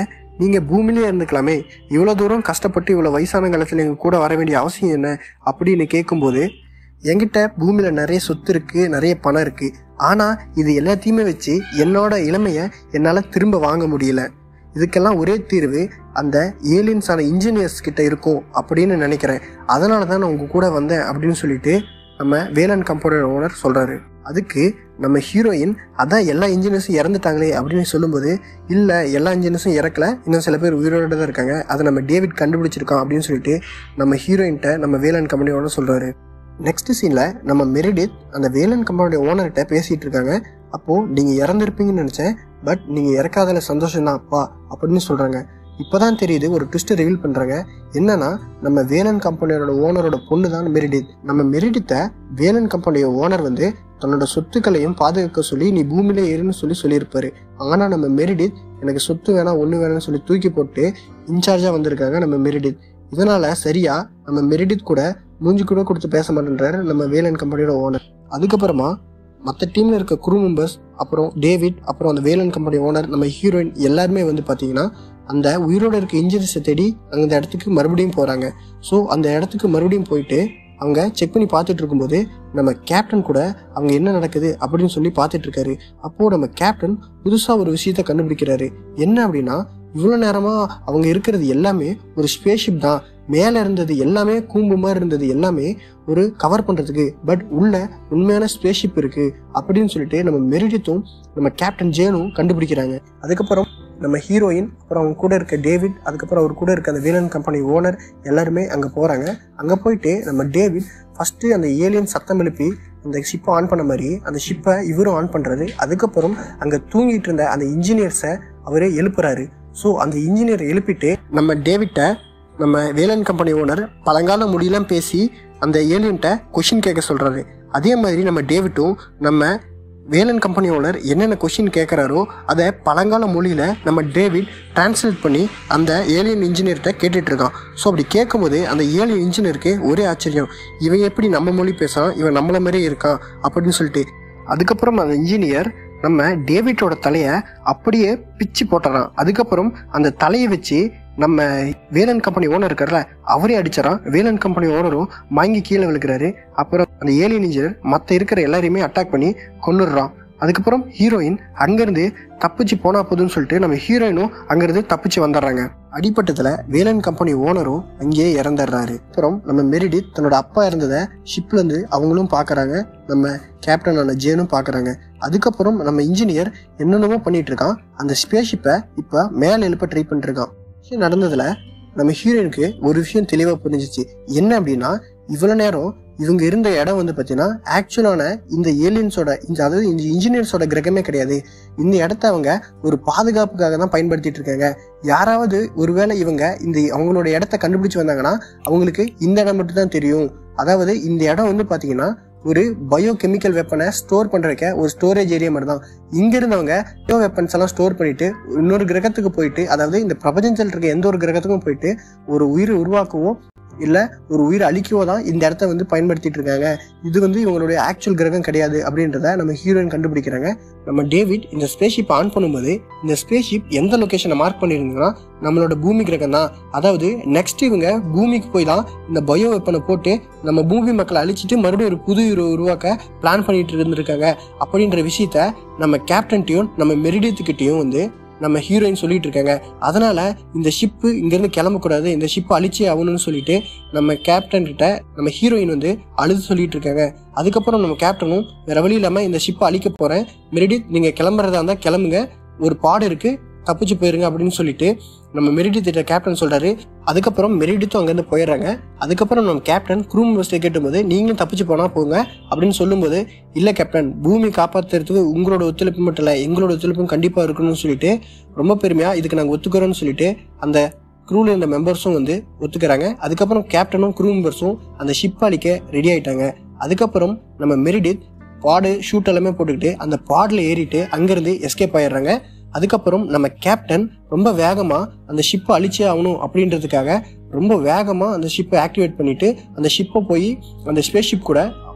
நீங்கள் பூமியிலே இருந்துக்கலாமே, இவ்வளோ தூரம் கஷ்டப்பட்டு இவ்வளோ வயசான காலத்தில் எங்கள் கூட வர வேண்டிய அவசியம் என்ன அப்படின்னு கேட்கும்போது, என்கிட்ட பூமியில் நிறைய சொத்து இருக்குது, நிறைய பணம் இருக்குது, ஆனால் இது எல்லாத்தையுமே வச்சு என்னோட இளமையை என்னால் திரும்ப வாங்க முடியல. இதுக்கெல்லாம் ஒரே தீர்வு அந்த ஏலியன்ஸான இன்ஜினியர்ஸ் கிட்ட இருக்கும் அப்படின்னு நினைக்கிறேன். அதனால தான் நான் உங்கள் கூட வந்தேன் அப்படின்னு சொல்லிட்டு நம்ம வேலன் கம்பெனியோட ஓனர் சொல்கிறாரு. அதுக்கு நம்ம ஹீரோயின், அதான் எல்லா இன்ஜினியர்ஸும் இறந்துட்டாங்களே அப்படின்னு சொல்லும்போது, இல்லை எல்லா இன்ஜினியர்ஸும் இறக்கல, இன்னும் சில பேர் உயிரோட தான் இருக்காங்க, அதை நம்ம டேவிட் கண்டுபிடிச்சிருக்கான் அப்படின்னு சொல்லிட்டு நம்ம ஹீரோயின்கிட்ட நம்ம வேலன் கம்பெனியோட சொல்கிறாரு. நெக்ஸ்ட் சீனில் நம்ம மெரிடித் அந்த வேலன் கம்பெனியோட ஓனர்கிட்ட பேசிகிட்டு இருக்காங்க. அப்போது நீங்கள் இறந்துருப்பீங்கன்னு நினச்சேன், பட் நீங்கள் இறக்காதல சந்தோஷம் தான் அப்பா அப்படின்னு சொல்கிறாங்க. இப்போ தான் தெரியுது, ஒரு ட்விஸ்ட்டை ரிவீல் பண்ணுறாங்க. என்னன்னா, நம்ம வேலன் கம்பெனியோட ஓனரோட பொண்ணு தான் மெரிடித். நம்ம மெரிடித்தை வேலன் கம்பெனியோட ஓனர் தன்னோட சொத்துக்களையும் பாதுகாக்க சொல்லி நீ பூமியிலே ஏறுன்னு சொல்லியிருப்பாரு. ஆனால் நம்ம மெரிடித் எனக்கு சொத்து வேணாம் ஒன்று வேணாம்னு சொல்லி தூக்கி போட்டு இன்சார்ஜாக வந்திருக்காங்க நம்ம மெரிடித். இதனால சரியா நம்ம மெரிடித் கூட மூஞ்சி கூட கொடுத்து பேச மாட்டேன்றாரு நம்ம வேலன் கம்பெனியோட ஓனர். அதுக்கப்புறமா மற்ற டீமில் இருக்க குரூ மெம்பர்ஸ், அப்புறம் டேவிட், அப்புறம் அந்த வேலன் கம்பெனி ஓனர், நம்ம ஹீரோயின் எல்லாருமே பார்த்தீங்கன்னா அந்த உயிரோடு இருக்க இன்ஜினியர்ஸை தேடி அந்த இடத்துக்கு மறுபடியும் போகிறாங்க. ஸோ அந்த இடத்துக்கு மறுபடியும் போயிட்டு அவங்க செக் பண்ணி பார்த்துட்டு இருக்கும்போது நம்ம கேப்டன் கூட அவங்க என்ன நடக்குது அப்படின்னு சொல்லி பார்த்துட்டு இருக்காரு. அப்போது நம்ம கேப்டன் புதுசாக ஒரு விஷயத்த கண்டுபிடிக்கிறாரு. என்ன அப்படின்னா, இவ்வளோ நேரமாக அவங்க இருக்கிறது எல்லாமே ஒரு ஸ்பேஸ்ஷிப் தான். மேலே இருந்தது எல்லாமே கூம்பு மாதிரி இருந்தது எல்லாமே ஒரு கவர் பண்ணுறதுக்கு, பட் உள்ள உண்மையான ஸ்பேஸ்ஷிப் இருக்குது அப்படின்னு சொல்லிட்டு நம்ம மெரிடித்தும் நம்ம கேப்டன் ஜேனும் கண்டுபிடிக்கிறாங்க. அதுக்கப்புறம் நம்ம ஹீரோயின், அப்புறம் அவங்க கூட இருக்க டேவிட், அதுக்கப்புறம் அவர் கூட இருக்க அந்த வேலன் கம்பெனி ஓனர் எல்லாருமே அங்கே போகிறாங்க. அங்கே போயிட்டு நம்ம டேவிட் ஃபஸ்ட்டு அந்த ஏலியன் சத்தம் எழுப்பி அந்த ஷிப்பை ஆன் பண்ண மாதிரி அந்த ஷிப்பை இவரும் ஆன் பண்ணுறாரு. அதுக்கப்புறம் அங்கே தூங்கிட்டு இருந்த அந்த இன்ஜினியர்ஸை அவரே எழுப்புறாரு. ஸோ அந்த இன்ஜினியரை எழுப்பிட்டு நம்ம டேவிட்டை நம்ம வேலன் கம்பெனி ஓனர் பழங்கால மொழியெல்லாம் பேசி அந்த ஏலியன்ட்ட கொஷின் கேட்க சொல்கிறாரு. அதே மாதிரி நம்ம டேவிட்டும் நம்ம வேலன் கம்பெனி ஓனர் என்னென்ன கொஷின் கேட்குறாரோ அதை பழங்கால மொழியில் நம்ம டேவிட் டிரான்ஸ்லேட் பண்ணி அந்த ஏலியன் இன்ஜினியர்கிட்ட கேட்டுட்ருக்கான். ஸோ அப்படி கேட்கும்போது அந்த ஏலியன் இன்ஜினியருக்கு ஒரே ஆச்சரியம், இவன் எப்படி நம்ம மொழி பேசுகிறான், இவன் நம்மள மாதிரியே இருக்கான் அப்படின்னு சொல்லிட்டு. அதுக்கப்புறம் அந்த இன்ஜினியர் நம்ம டேவிட்டோட தலையை அப்படியே பிச்சு போட்டுறான். அதுக்கப்புறம் அந்த தலையை வச்சு நம்ம வேலன் கம்பெனி ஓனர் இருக்கார்ல அவரே அடிச்சிடறான். வேலன் கம்பெனி ஓனரும் வாங்கி கீழே விழுக்கிறாரு. அப்புறம் அந்த ஏலியன் இன்ஜினியர் மற்ற இருக்கிற எல்லாரையுமே அட்டாக் பண்ணி கொன்னுடுறான். அதுக்கப்புறம் ஹீரோயின் அங்கேருந்து தப்பிச்சு போனா போதுன்னு சொல்லிட்டு நம்ம ஹீரோயினும் அங்கேருந்து தப்பிச்சு வந்துடுறாங்க. அடிப்பட்டத்தில் வேலன் கம்பெனி ஓனரும் அங்கேயே இறந்துடுறாரு. அப்புறம் நம்ம மெரிடித் தன்னோட அப்பா இருந்ததை ஷிப்லேருந்து அவங்களும் பார்க்குறாங்க, நம்ம கேப்டனான ஜேனும் பார்க்குறாங்க. அதுக்கப்புறம் நம்ம இன்ஜினியர் என்னென்னமோ பண்ணிட்டு இருக்கான். அந்த ஸ்பேஸ்ஷிப்பை இப்போ மேலே எழுப்ப ட்ரை பண்ணிருக்கான். விஷயம் நடந்ததுல நம்ம ஹீரோயினுக்கு ஒரு விஷயம் தெளிவாக புரிஞ்சிச்சு. என்ன அப்படின்னா, இவ்வளோ நேரம் இவங்க இருந்த இடம் பார்த்தீங்கன்னா ஆக்சுவலான இந்த ஏலியன்ஸோட அதாவது இந்த இன்ஜினியர்ஸோட கிரகமே கிடையாது. இந்த இடத்த அவங்க ஒரு பாதுகாப்புக்காக தான் பயன்படுத்திட்டு இருக்காங்க. யாராவது ஒருவேளை இவங்க அவங்களோட இடத்த கண்டுபிடிச்சு வந்தாங்கன்னா அவங்களுக்கு இந்த இடம் மட்டும் தான் தெரியும். அதாவது இந்த இடம் பார்த்தீங்கன்னா ஒரு பயோ கெமிக்கல் வெப்பனை ஸ்டோர் பண்றதுக்கு ஒரு ஸ்டோரேஜ் ஏரியா மாதிரி தான். இங்க இருந்தவங்க பயோ வெப்பன்ஸ் எல்லாம் ஸ்டோர் பண்ணிட்டு இன்னொரு கிரகத்துக்கு போயிட்டு, அதாவது இந்த பிரபஞ்சத்தில் இருக்க எந்த ஒரு கிரகத்துக்கும் போயிட்டு ஒரு உயிரை உருவாக்கவோ இல்ல ஒரு உயிரை அழிக்கவோ தான் இந்த இடத்த பயன்படுத்திட்டு இருக்காங்க. இது இவங்களுடைய ஆக்சுவல் கிரகம் கிடையாது அப்படின்றத நம்ம ஹீரோயின் கண்டுபிடிக்கிறாங்க. நம்ம டேவிட் இந்த ஸ்பேஸ்ஷிப் ஆன் பண்ணும்போது இந்த ஸ்பேஸ்ஷிப் எந்த லொகேஷனை மார்க் பண்ணிருந்தீங்கன்னா நம்மளோட பூமி கிரகம் தான். அதாவது நெக்ஸ்ட் இவங்க பூமிக்கு போய் தான் இந்த பயோ வெப்பனை போட்டு நம்ம பூமி மக்களை அழிச்சிட்டு மறுபடியும் ஒரு புது உருவாக்க பிளான் பண்ணிட்டு இருந்திருக்காங்க அப்படின்ற விஷயத்த நம்ம கேப்டன்ட்டையும் நம்ம மெரிடித்துக்கிட்டையும் நம்ம ஹீரோயின் சொல்லிட்டு இருக்காங்க. அதனால இந்த ஷிப்பு இங்கிருந்து கிளம்பக்கூடாது, இந்த ஷிப்பை அழிச்சே ஆகணும்னு சொல்லிட்டு நம்ம கேப்டன் கிட்ட நம்ம ஹீரோயின் அழுது சொல்லிட்டு இருக்காங்க. அதுக்கப்புறம் நம்ம கேப்டனும் வேற வழி இல்லாம இந்த ஷிப்பை அழிக்க போறேன், மெரிடித் நீங்க கிளம்புறதா இருந்தா கிளம்புங்க, ஒரு பாடு இருக்கு தப்பிச்சு போயிருங்க அப்படின்னு சொல்லிட்டு நம்ம மெரிடித் கேப்டன் சொல்றாரு. அதுக்கப்புறம் மெரிடித்தும் அங்கேருந்து போயிடுறாங்க. அதுக்கப்புறம் நம்ம கேப்டன் குரூ மெம்பர்ஸ்ட்டை கேட்டும்போது நீங்களும் தப்பிச்சு போனா போங்க அப்படின்னு சொல்லும்போது, இல்லை கேப்டன், பூமி காப்பாற்றுறதுக்கு உங்களோட ஒத்துழைப்பு மட்டும் இல்லை எங்களோட ஒத்துழைப்பும் கண்டிப்பாக இருக்கணும்னு சொல்லிட்டு ரொம்ப பெருமையாக இதுக்கு நாங்கள் ஒத்துக்கிறோன்னு சொல்லிட்டு அந்த க்ரூவில் இருந்த மெம்பர்ஸும் ஒத்துக்கிறாங்க. அதுக்கப்புறம் கேப்டனும் க்ரூ மெம்பர்ஸும் அந்த ஷிப் அழிக்க ரெடி ஆயிட்டாங்க. அதுக்கப்புறம் நம்ம மெரிடித் பாடு ஷூட் எல்லாமே போட்டுக்கிட்டு அந்த பாடில் ஏறிட்டு அங்கேருந்து எஸ்கேப் ஆயிடுறாங்க. அதுக்கப்புறம் நம்ம கேப்டன் ரொம்ப வேகமாக அந்த ஷிப்பை அழிச்சே ஆகணும் அப்படின்றதுக்காக ரொம்ப வேகமாக அந்த ஷிப்பை ஆக்டிவேட் பண்ணிட்டு அந்த ஷிப்பை போய் அந்த ஸ்பேஸ் ஷிப் கூட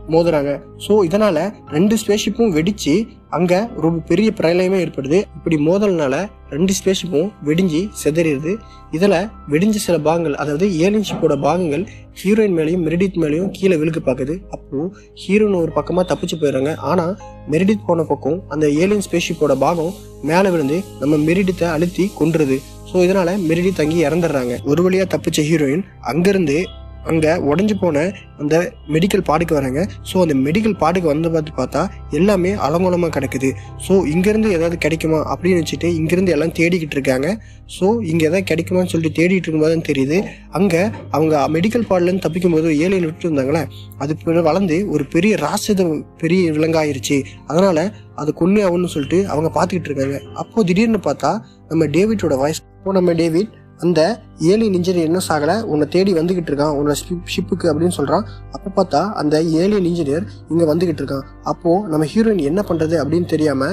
மோதுறாங்க. ஸோ இதனால 2 ஸ்பேஸ்ஷிப்பும் வெடிச்சு அங்க ரொம்ப பெரிய பிரளயமே ஏற்படுது. இப்படி மோதல்னால 2 ஸ்பேஸ்ஷிப்பும் வெடிஞ்சு செதறிடுது. இதுல வெடிஞ்ச சில பாகங்கள், அதாவது ஏலியன் ஷிப்போட பாகங்கள் ஹீரோயின் மேலேயும் மெரிடித் மேலேயும் கீழே விழுக்கு பாக்குது. அப்போ ஹீரோயின் ஒரு பக்கமா தப்பிச்சு போயிடுறாங்க. ஆனா மெரிடித் போன பக்கம் அந்த ஏலியன் ஸ்பேஸ்ஷிப்போட பாகம் மேல விழுந்து நம்ம மெரிடித்தை அழுத்தி கொன்றுது. ஸோ இதனால மெரிடித் அங்கேயே இறந்துடுறாங்க. ஒரு வழியா தப்பிச்ச ஹீரோயின் அங்கிருந்து அங்கே உடஞ்சி போன அந்த மெடிக்கல் பாடுக்கு வராங்க. ஸோ அந்த மெடிக்கல் பாடுக்கு வந்து பார்த்தா எல்லாமே அலங்கோலமாக கிடக்குது. ஸோ இங்கேருந்து ஏதாவது கிடைக்குமா அப்படின்னு வச்சுட்டு இங்கேருந்து எல்லாம் தேடிக்கிட்டு இருக்காங்க. ஸோ இங்கே எதாவது கிடைக்குமான்னு சொல்லிட்டு தேடிட்டு இருக்கும்போது தெரியுது அங்கே அவங்க மெடிக்கல் பாடுலேருந்து தப்பிக்கும் போது ஏலியன் விட்டு இருந்தாங்களே, அது வளர்ந்து ஒரு பெரிய பெரிய விலங்காயிருச்சு. அதனால் அது கொன்னே ஆகும்னு சொல்லிட்டு அவங்க பார்த்துக்கிட்டு இருக்காங்க. அப்போது திடீர்னு பார்த்தா நம்ம டேவிட்டோட வாய்ஸ். நம்ம டேவிட் அந்த ஏலியன் இன்ஜினியர் என்ன சாகலை, உன்னை தேடி வந்துகிட்டு இருக்கான் உன்னோட ஷிப்புக்கு அப்படின்னு சொல்கிறான். அப்போ பார்த்தா அந்த ஏலியன் இன்ஜினியர் இங்கே வந்துகிட்டு இருக்கான். அப்போது நம்ம ஹீரோயின் என்ன பண்ணுறது அப்படின்னு தெரியாமல்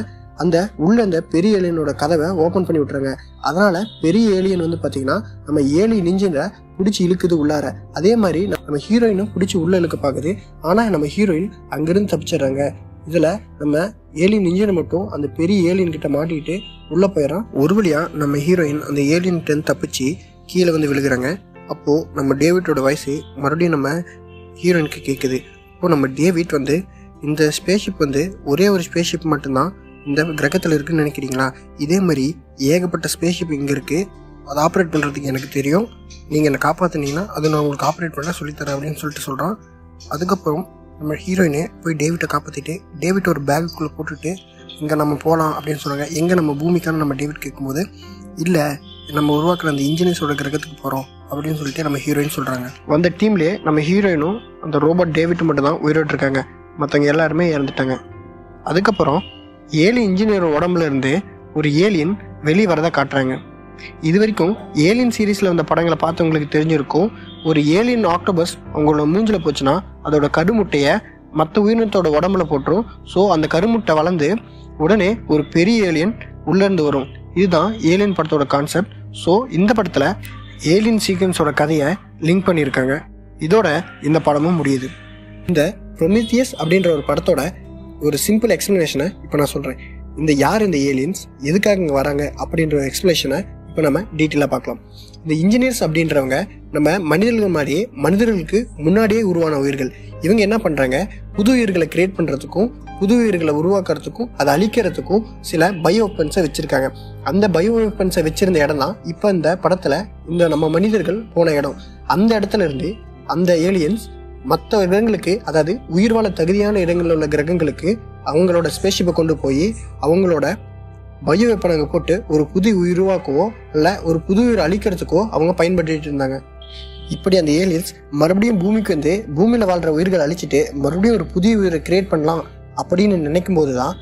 அந்த பெரிய ஏலியனோட கதவை ஓப்பன் பண்ணி விட்டுறாங்க. அதனால் பெரிய ஏலியன் வந்து பார்த்தீங்கன்னா நம்ம ஏலியன் இன்ஜினியரை பிடிச்சி இழுக்குது உள்ளார. அதே மாதிரி நம்ம ஹீரோயினும் பிடிச்சி உள்ள இழுக்க பார்க்குது. ஆனால் நம்ம ஹீரோயின் அங்கேருந்து தப்பிச்சிடுறாங்க. இதில் நம்ம ஏலியன் இன்ஜினை மட்டும் அந்த பெரிய ஏலியன் கிட்ட மாட்டிக்கிட்டு உள்ளே போயிடறான். ஒரு வழியாக நம்ம ஹீரோயின் அந்த ஏலியன்கிட்ட தப்பிச்சு கீழே வந்து விழுகிறாங்க. அப்போது நம்ம டேவிட்டோட வயசு மறுபடியும் நம்ம ஹீரோயினுக்கு கேட்குது. அப்போது நம்ம டேவிட் வந்து இந்த ஸ்பேஸ்ஷிப் வந்து ஒரே ஒரு ஸ்பேஸ்ஷிப் மட்டும்தான் இந்த கிரகத்தில் இருக்குன்னு நினைக்கிறீங்களா? இதே மாதிரி ஏகப்பட்ட ஸ்பேஸ்ஷிப் இங்கே இருக்குது, அதை ஆப்ரேட் பண்ணுறதுக்கு எனக்கு தெரியும், நீங்கள் என்னை காப்பாற்றினீங்கன்னா அதை நான் உங்களுக்கு ஆப்ரேட் பண்ண சொல்லித்தரேன் அப்படின்னு சொல்லிட்டு சொல்கிறான். அதுக்கப்புறம் நம்ம ஹீரோயினை போய் டேவிட்டை காப்பாற்றிட்டு டேவிட் ஒரு பேக்குள்ளே போட்டுட்டு இங்கே நம்ம போகலாம் அப்படின்னு சொல்கிறாங்க. எங்கே நம்ம பூமிக்கான நம்ம டேவிட் கேட்கும்போது, இல்லை நம்ம உருவாக்குற அந்த இன்ஜினியர்ஸோட கிரகத்துக்கு போகிறோம் அப்படின்னு சொல்லிட்டு நம்ம ஹீரோயின் சொல்கிறாங்க. அந்த டீம்லேயே நம்ம ஹீரோயினும் அந்த ரோபோட் டேவிட் மட்டும் தான் உயிரோடு இருக்காங்க. மற்றவங்க எல்லாருமே இறந்துட்டாங்க. அதுக்கப்புறம் ஏலியன் இன்ஜினியர் உடம்புல இருந்து ஒரு ஏலியன் வெளியே வரதை காட்டுறாங்க. இது வரைக்கும் ஏலியன் சீரீஸில் வந்த படங்களை பார்த்தவங்களுக்கு தெரிஞ்சிருக்கும், ஒரு ஏலியன் ஆக்டோபஸ் அவங்களோட மூஞ்சில் போச்சுன்னா அதோட கருமுட்டையை மற்ற உயிரினத்தோட உடம்புல போட்டுரும். ஸோ அந்த கருமுட்டை வளர்ந்து உடனே ஒரு பெரிய ஏலியன் உள்ளேருந்து வரும். இதுதான் ஏலியன் படத்தோட கான்செப்ட். ஸோ இந்த படத்தில் ஏலியன் சீக்வன்ஸோட கதையை லிங்க் பண்ணியிருக்காங்க. இதோட இந்த படமும் முடியுது. இந்த ப்ரொமீத்தியஸ் அப்படின்ற ஒரு படத்தோட ஒரு சிம்பிள் எக்ஸ்பிளனேஷனை இப்போ நான் சொல்கிறேன். யார் இந்த ஏலியன்ஸ், எதுக்காக இங்கே வராங்க அப்படின்ற ஒரு எக்ஸ்பிளனேஷனை இப்போ நம்ம டீட்டெயிலாக பார்க்கலாம். இந்த இன்ஜினியர்ஸ் அப்படின்றவங்க நம்ம மனிதர்கள் மாதிரியே மனிதர்களுக்கு முன்னாடியே உருவான உயிர்கள். இவங்க என்ன பண்ணுறாங்க, புது உயிர்களை கிரியேட் பண்ணுறதுக்கும் புது உயிர்களை உருவாக்குறதுக்கும் அதை அழிக்கிறதுக்கும் சில பயோ வெப்பன்ஸை வச்சுருக்காங்க. அந்த பயோ வெப்பன்ஸை வச்சுருந்த இடம் தான் இப்போ இந்த படத்தில் நம்ம மனிதர்கள் போன இடம். அந்த இடத்துல இருந்து அந்த ஏலியன்ஸ் மற்ற கிரகங்களுக்கு, அதாவது உயிர் வாழ தகுதியான இடங்களில் உள்ள கிரகங்களுக்கு அவங்களோட ஸ்பேஸ்ஷிப்பை கொண்டு போய் அவங்களோட பயோ வெப்பனை போட்டு ஒரு புது உருவாக்கவோ இல்லை ஒரு புது உயிரை அழிக்கிறதுக்கோ அவங்க பயன்படுத்திட்டு இருந்தாங்க. இப்படி அந்த ஏலியன்ஸ் மறுபடியும் பூமிக்கு வந்து பூமியில் வாழ்கிற உயிர்களை அழிச்சிட்டு மறுபடியும் ஒரு புதிய உயிரை கிரியேட் பண்ணலாம் அப்படின்னு நினைக்கும் போது தான்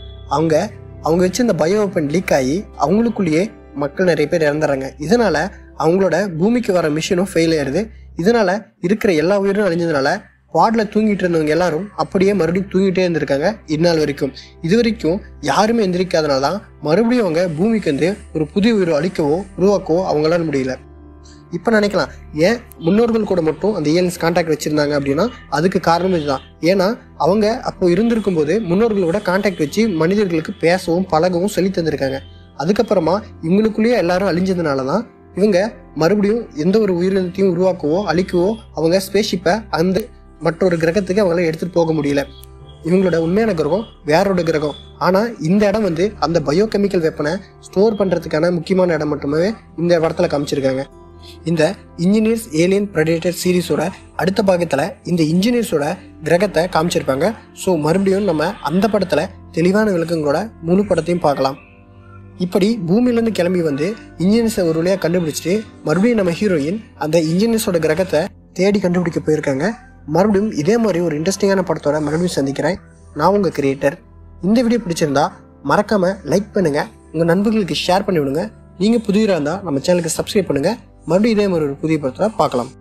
அவங்க வச்சிருந்த பயோ வெப்பன் லீக் ஆகி அவங்களுக்குள்ளேயே மக்கள் நிறைய பேர் இறந்துறாங்க. இதனால அவங்களோட பூமிக்கு வர மிஷினும் ஃபெயில் ஆயிடுது. இதனால இருக்கிற எல்லா உயிரும் அழிஞ்சதுனால வார்டில் தூங்கிட்டு இருந்தவங்க எல்லாரும் அப்படியே மறுபடியும் தூங்கிட்டே இருந்திருக்காங்க இந்நாள் வரைக்கும். இது வரைக்கும் யாருமே எந்திரிக்காதனால தான் மறுபடியும் அவங்க பூமிக்கு வந்து ஒரு புதிய உயிரை அழிக்கவோ உருவாக்கவோ அவங்களால முடியல. இப்போ நினைக்கலாம், ஏன் முன்னோர்கள் கூட மட்டும் அந்த ஏலியன்ஸ் கான்டாக்ட் வச்சுருந்தாங்க அப்படின்னா அதுக்கு காரணம் இதுதான். ஏன்னா அவங்க அப்போ இருந்திருக்கும் போது முன்னோர்களோட கான்டாக்ட் வச்சு மனிதர்களுக்கு பேசவும் பழகவும் சொல்லி தந்திருக்காங்க. அதுக்கப்புறமா இவங்களுக்குள்ளேயே எல்லாரும் அழிஞ்சதுனால தான் இவங்க மறுபடியும் எந்த ஒரு உயிரினத்தையும் உருவாக்கவோ அழிக்கவோ அவங்க ஸ்பேஸ்ஷிப்பை அந்த மற்றொரு கிரகத்துக்கு அவங்களால எடுத்துகிட்டு போக முடியல. இவங்களோட உண்மையான கிரகம் வேறோட கிரகம். ஆனால் இந்த இடம் வந்து அந்த பயோகெமிக்கல் வெப்பனை ஸ்டோர் பண்ணுறதுக்கான முக்கியமான இடம் மட்டுமே இந்த இடத்துல காமிச்சிருக்காங்க. இந்த இன்ஜினியர்ஸ் ஏலியன் பிரெடேட்டர் சீரீஸோட அடுத்த பாகத்தில் இந்த இன்ஜினியர்ஸோட கிரகத்தை காமிச்சிருப்பாங்க. ஸோ மறுபடியும் நம்ம அந்த படத்தில் தெளிவான விளக்கங்களோட முழு படத்தையும் பார்க்கலாம். இப்படி பூமியிலேருந்து கிளம்பி வந்து இன்ஜினியர்ஸை ஒரு வழியாக கண்டுபிடிச்சிட்டு மறுபடியும் நம்ம ஹீரோயின் அந்த இன்ஜினியர்ஸோட கிரகத்தை தேடி கண்டுபிடிக்க போயிருக்காங்க. மறுபடியும் இதே மாதிரி ஒரு இன்ட்ரெஸ்டிங்கான படத்தோட மறுபடியும் சந்திக்கிறேன். நான் உங்கள் கிரியேட்டர். இந்த வீடியோ பிடிச்சிருந்தா மறக்காமல் லைக் பண்ணுங்கள், உங்கள் நண்பர்களுக்கு ஷேர் பண்ணி விடுங்க. நீங்கள் புதியராக இருந்தால் நம்ம சேனலுக்கு சப்ஸ்கிரைப் பண்ணுங்கள். மறுபடியும் இதே மாதிரி ஒரு புதிய படத்தில் பார்க்கலாம்.